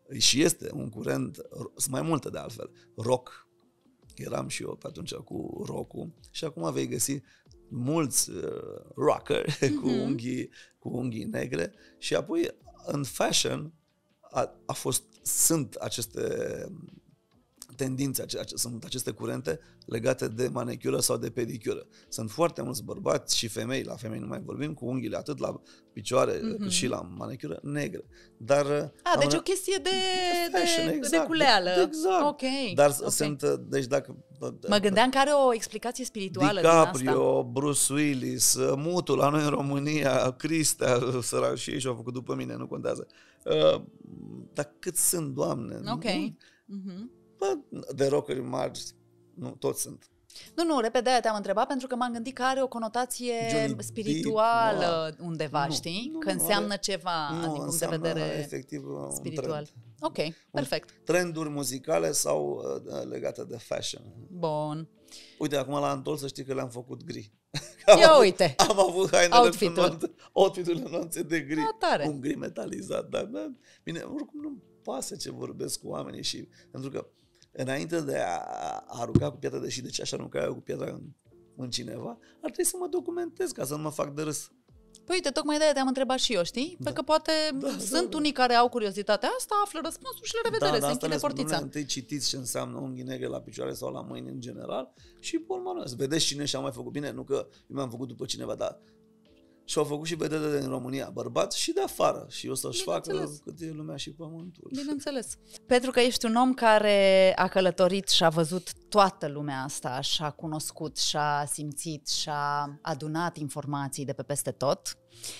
și este un curent, sunt mai multe de altfel, rock. Eram și eu pe atunci cu rock-ul și acum vei găsi mulți rocker cu unghii negre și apoi în fashion sunt aceste tendințe, sunt aceste curente legate de manicură sau de pedicură. Sunt foarte mulți bărbați și femei, la femei nu mai vorbim, cu unghiile atât la picioare cât și la manicură negre. Dar deci o chestie de fashion, exact, de culeală. Exact. Okay. Dar sunt, deci dacă mă gândeam că are o explicație spirituală DiCaprio, din asta. Bruce Willis, Mutul la noi în România, Cristea, sărac, și ei și-au făcut după mine, nu contează. Dar cât sunt, Doamne? Ok. Bă, de rockeri mari, nu, toți sunt. Nu, repede, de-aia te-am întrebat, pentru că m-am gândit că are o conotație spirituală undeva, știi? Că înseamnă ceva din punct de vedere efectiv spiritual. Ok, perfect. Trenduri muzicale sau legate de fashion. Bun. Uite, acum la Antol să știi că le-am făcut gri. Uite. Am avut outfit-ul în nunțe de gri. Un gri metalizat. Dar, bine, oricum nu-mi pasă ce vorbesc cu oamenii și pentru că înainte de a arunca cu piatra, deși de ce aș arunca eu cu piatra în cineva, ar trebui să mă documentez ca să nu mă fac de râs. Păi uite, tocmai de-aia te-am întrebat și eu, știi? Pentru că poate sunt unii care au curiozitatea asta, află răspunsul și la revedere, se închide portița. Întâi citiți ce înseamnă unghii negre la picioare sau la mâini în general și pe urmă să vedeți cine și-a mai făcut. Bine, nu că eu mi-am făcut după cineva, dar și-au făcut și vedete din România, bărbați și de afară. Și o să-și facă cât e lumea și pământul. Bineînțeles. Pentru că ești un om care a călătorit și a văzut toată lumea asta, și-a cunoscut, și-a simțit, și-a adunat informații de pe peste tot.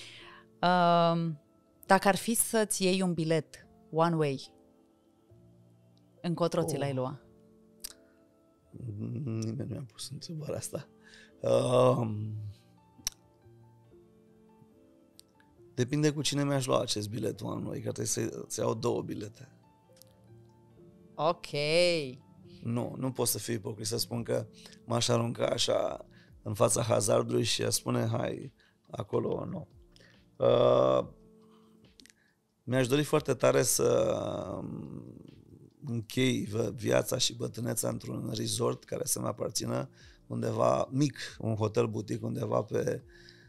Dacă ar fi să-ți iei un bilet one way, încotro ți l-ai lua? Nimeni nu mi-a pus întrebarea asta. Depinde cu cine mi-aș lua acest bilet one way, că trebuie să iau 2 bilete. Ok. Nu pot să fiu ipocrit să spun că m-aș arunca așa în fața hazardului și a spune hai, acolo nu. Mi-aș dori foarte tare să închei viața și bătrâneța într-un resort care să-mi aparțină undeva mic, un hotel boutique undeva pe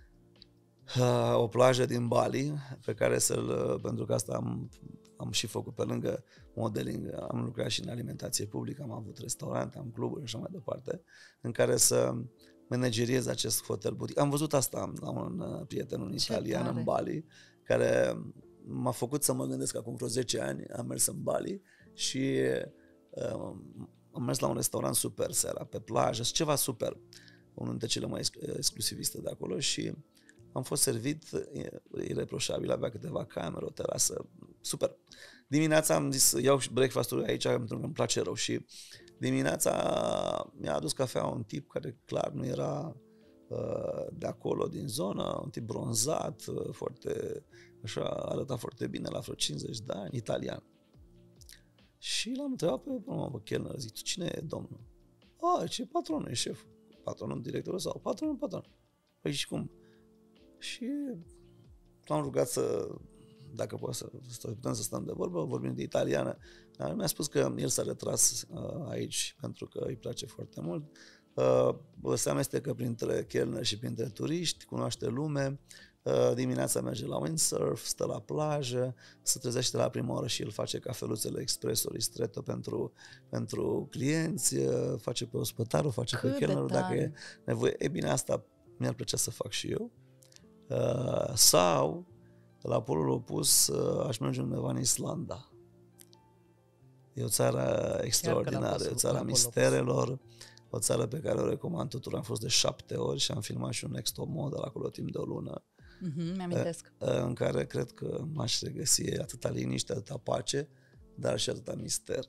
o plajă din Bali, pe care pentru că asta am și făcut pe lângă modeling, am lucrat și în alimentație publică, am avut restaurante, am cluburi și așa mai departe, în care să manageriez acest hotel boutique. Am văzut asta la un prieten italian în Bali, care m-a făcut să mă gândesc că acum vreo 10 ani am mers în Bali și am mers la un restaurant super seara, pe plajă, ceva super, unul dintre cele mai exclusiviste de acolo și am fost servit ireproșabil, avea câteva camere, o terasă, super. Dimineața am zis, iau breakfast-ul aici pentru că îmi place rău și dimineața mi-a adus cafea un tip care clar nu era de acolo, din zonă, un tip bronzat, foarte, așa, arăta foarte bine, la vreo 50 de ani, italian. Și l-am întrebat pe chelner, zic, tu cine e domnul? Ce patronul e șef? Patronul, directorul sau patron? Păi și cum? Și l-am rugat dacă poate să putem să stăm de vorbă, vorbim de italiană. Dar mi-a spus că el s-a retras aici pentru că îi place foarte mult. Se amestecă printre chelneri și printre turiști, cunoaște lume, dimineața merge la windsurf, stă la plajă, se trezește la prima oră și el face cafeluțele expresso ristretto pentru clienți, face pe ospătarul, face pe chelnerul dacă e nevoie. E bine, asta mi-ar plăcea să fac și eu. Sau la polul opus aș merge undeva în Islanda. E o țară extraordinară, o țară a misterelor, o țară pe care o recomand tuturor. Am fost de 7 ori și am filmat și un next top model acolo timp de o lună. Mi-amintesc. În care cred că m-aș regăsi atâta liniște, atâta pace, dar și atâta mister.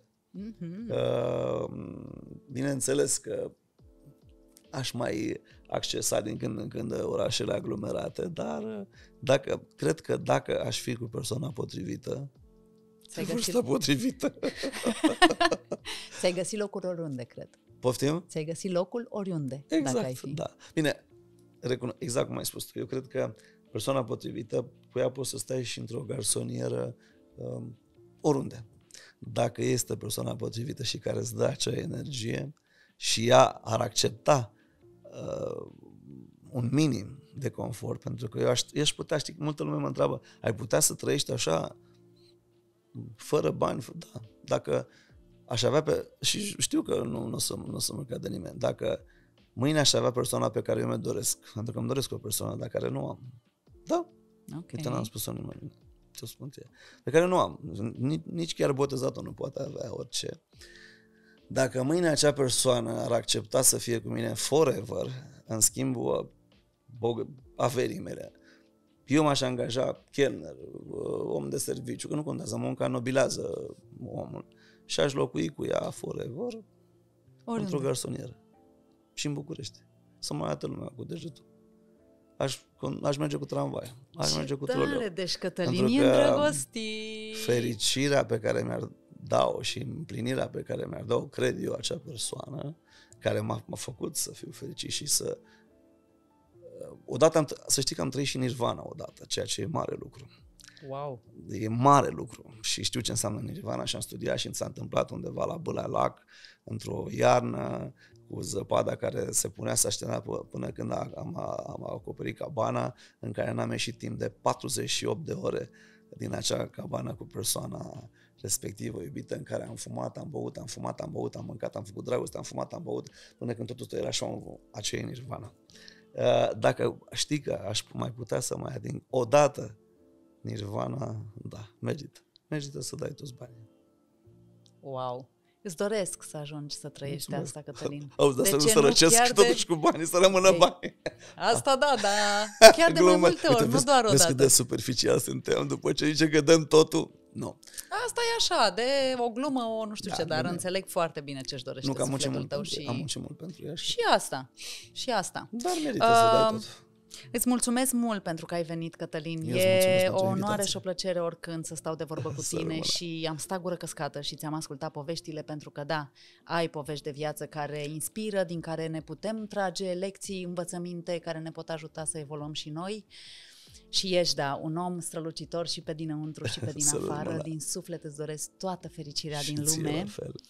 Bineînțeles că aș mai accesa din când în când orașele aglomerate, dar cred că dacă aș fi cu persoana potrivită, vârsta potrivită. Ți-ai găsit locul oriunde, cred. Poftim? Ți-ai găsit locul oriunde, exact, dacă ai fi. Da. Bine, exact cum ai spus tu. Eu cred că persoana potrivită, cu ea poți să stai și într-o garsonieră oriunde. dacă este persoana potrivită și care îți dă acea energie și ea ar accepta un minim de confort, pentru că eu aș putea, știi, multă lume mă întreabă, ai putea să trăiești așa fără bani? Da, dacă aș avea și știu că nu o să mă cadă nimeni, dacă mâine aș avea persoana pe care eu mi-o doresc, pentru că îmi doresc o persoană, dar care nu am. Da, uite, n-am spus-o nimeni, ce-o spun ție, pe care nu am, nici chiar botezatul nu poate avea orice. Dacă mâine acea persoană ar accepta să fie cu mine forever, în schimbul averii mele, eu m-aș angaja chelner, om de serviciu, că nu contează, munca nobilează omul, și aș locui cu ea forever într-o garsonieră. Și în București. Să mă arată lumea cu degetul. Aș merge cu tramvai, aș merge cu troleu. Deci Cătălin e îndrăgostit. Fericirea pe care mi-ar da-o și împlinirea pe care mi-ar da-o, cred eu, acea persoană care m-a făcut să fiu fericit și să... Odată să știi că am trăit și Nirvana odată, ceea ce e mare lucru. Wow. E mare lucru și știu ce înseamnă Nirvana și am studiat și s-a întâmplat undeva la Bâlea-Lac, într-o iarnă, cu zăpada care se punea să aștepta până când am acoperit cabana, în care n-am ieșit timp de 48 de ore din acea cabană cu persoana respectivă, iubită, în care am fumat, am băut, am mâncat, am făcut dragoste, am fumat, am băut, până când totul era așa aceea Nirvana. Dacă știi că aș mai putea să mai ading odată Nirvana, da, merită să dai toți banii. Wow! Îți doresc să ajungi să trăiești asta, Cătălin. Auzi, dar să nu sărăcesc și totuși cu banii, să rămână bani. Asta da, chiar de mai multe ori, nu doar odată. Vezi cât de superficial suntem după ce zice că dăm totul? Nu. Asta e așa, de o glumă, nu știu ce, dar înțeleg foarte bine ce-și dorește sufletul tău. Am muncit mult pentru ea. Și asta. Dar merită să dai tot. Îți mulțumesc mult pentru că ai venit, Cătălin. E o onoare și o plăcere oricând să stau de vorbă cu tine și am stat gură căscată și ți-am ascultat poveștile, pentru că da, ai povești de viață care inspiră, din care ne putem trage lecții, învățăminte care ne pot ajuta să evoluăm și noi. Și ești, da, un om strălucitor și pe dinăuntru și pe din afară. Din suflet îți doresc toată fericirea din lume.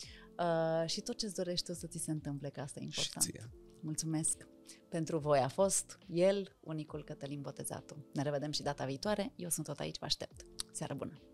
Și tot ce-ți dorești tu să ți se întâmple, că asta e important. Mulțumesc! Pentru voi a fost el, unicul Cătălin Botezatu. Ne revedem și data viitoare. Eu sunt tot aici, vă aștept. Seară bună!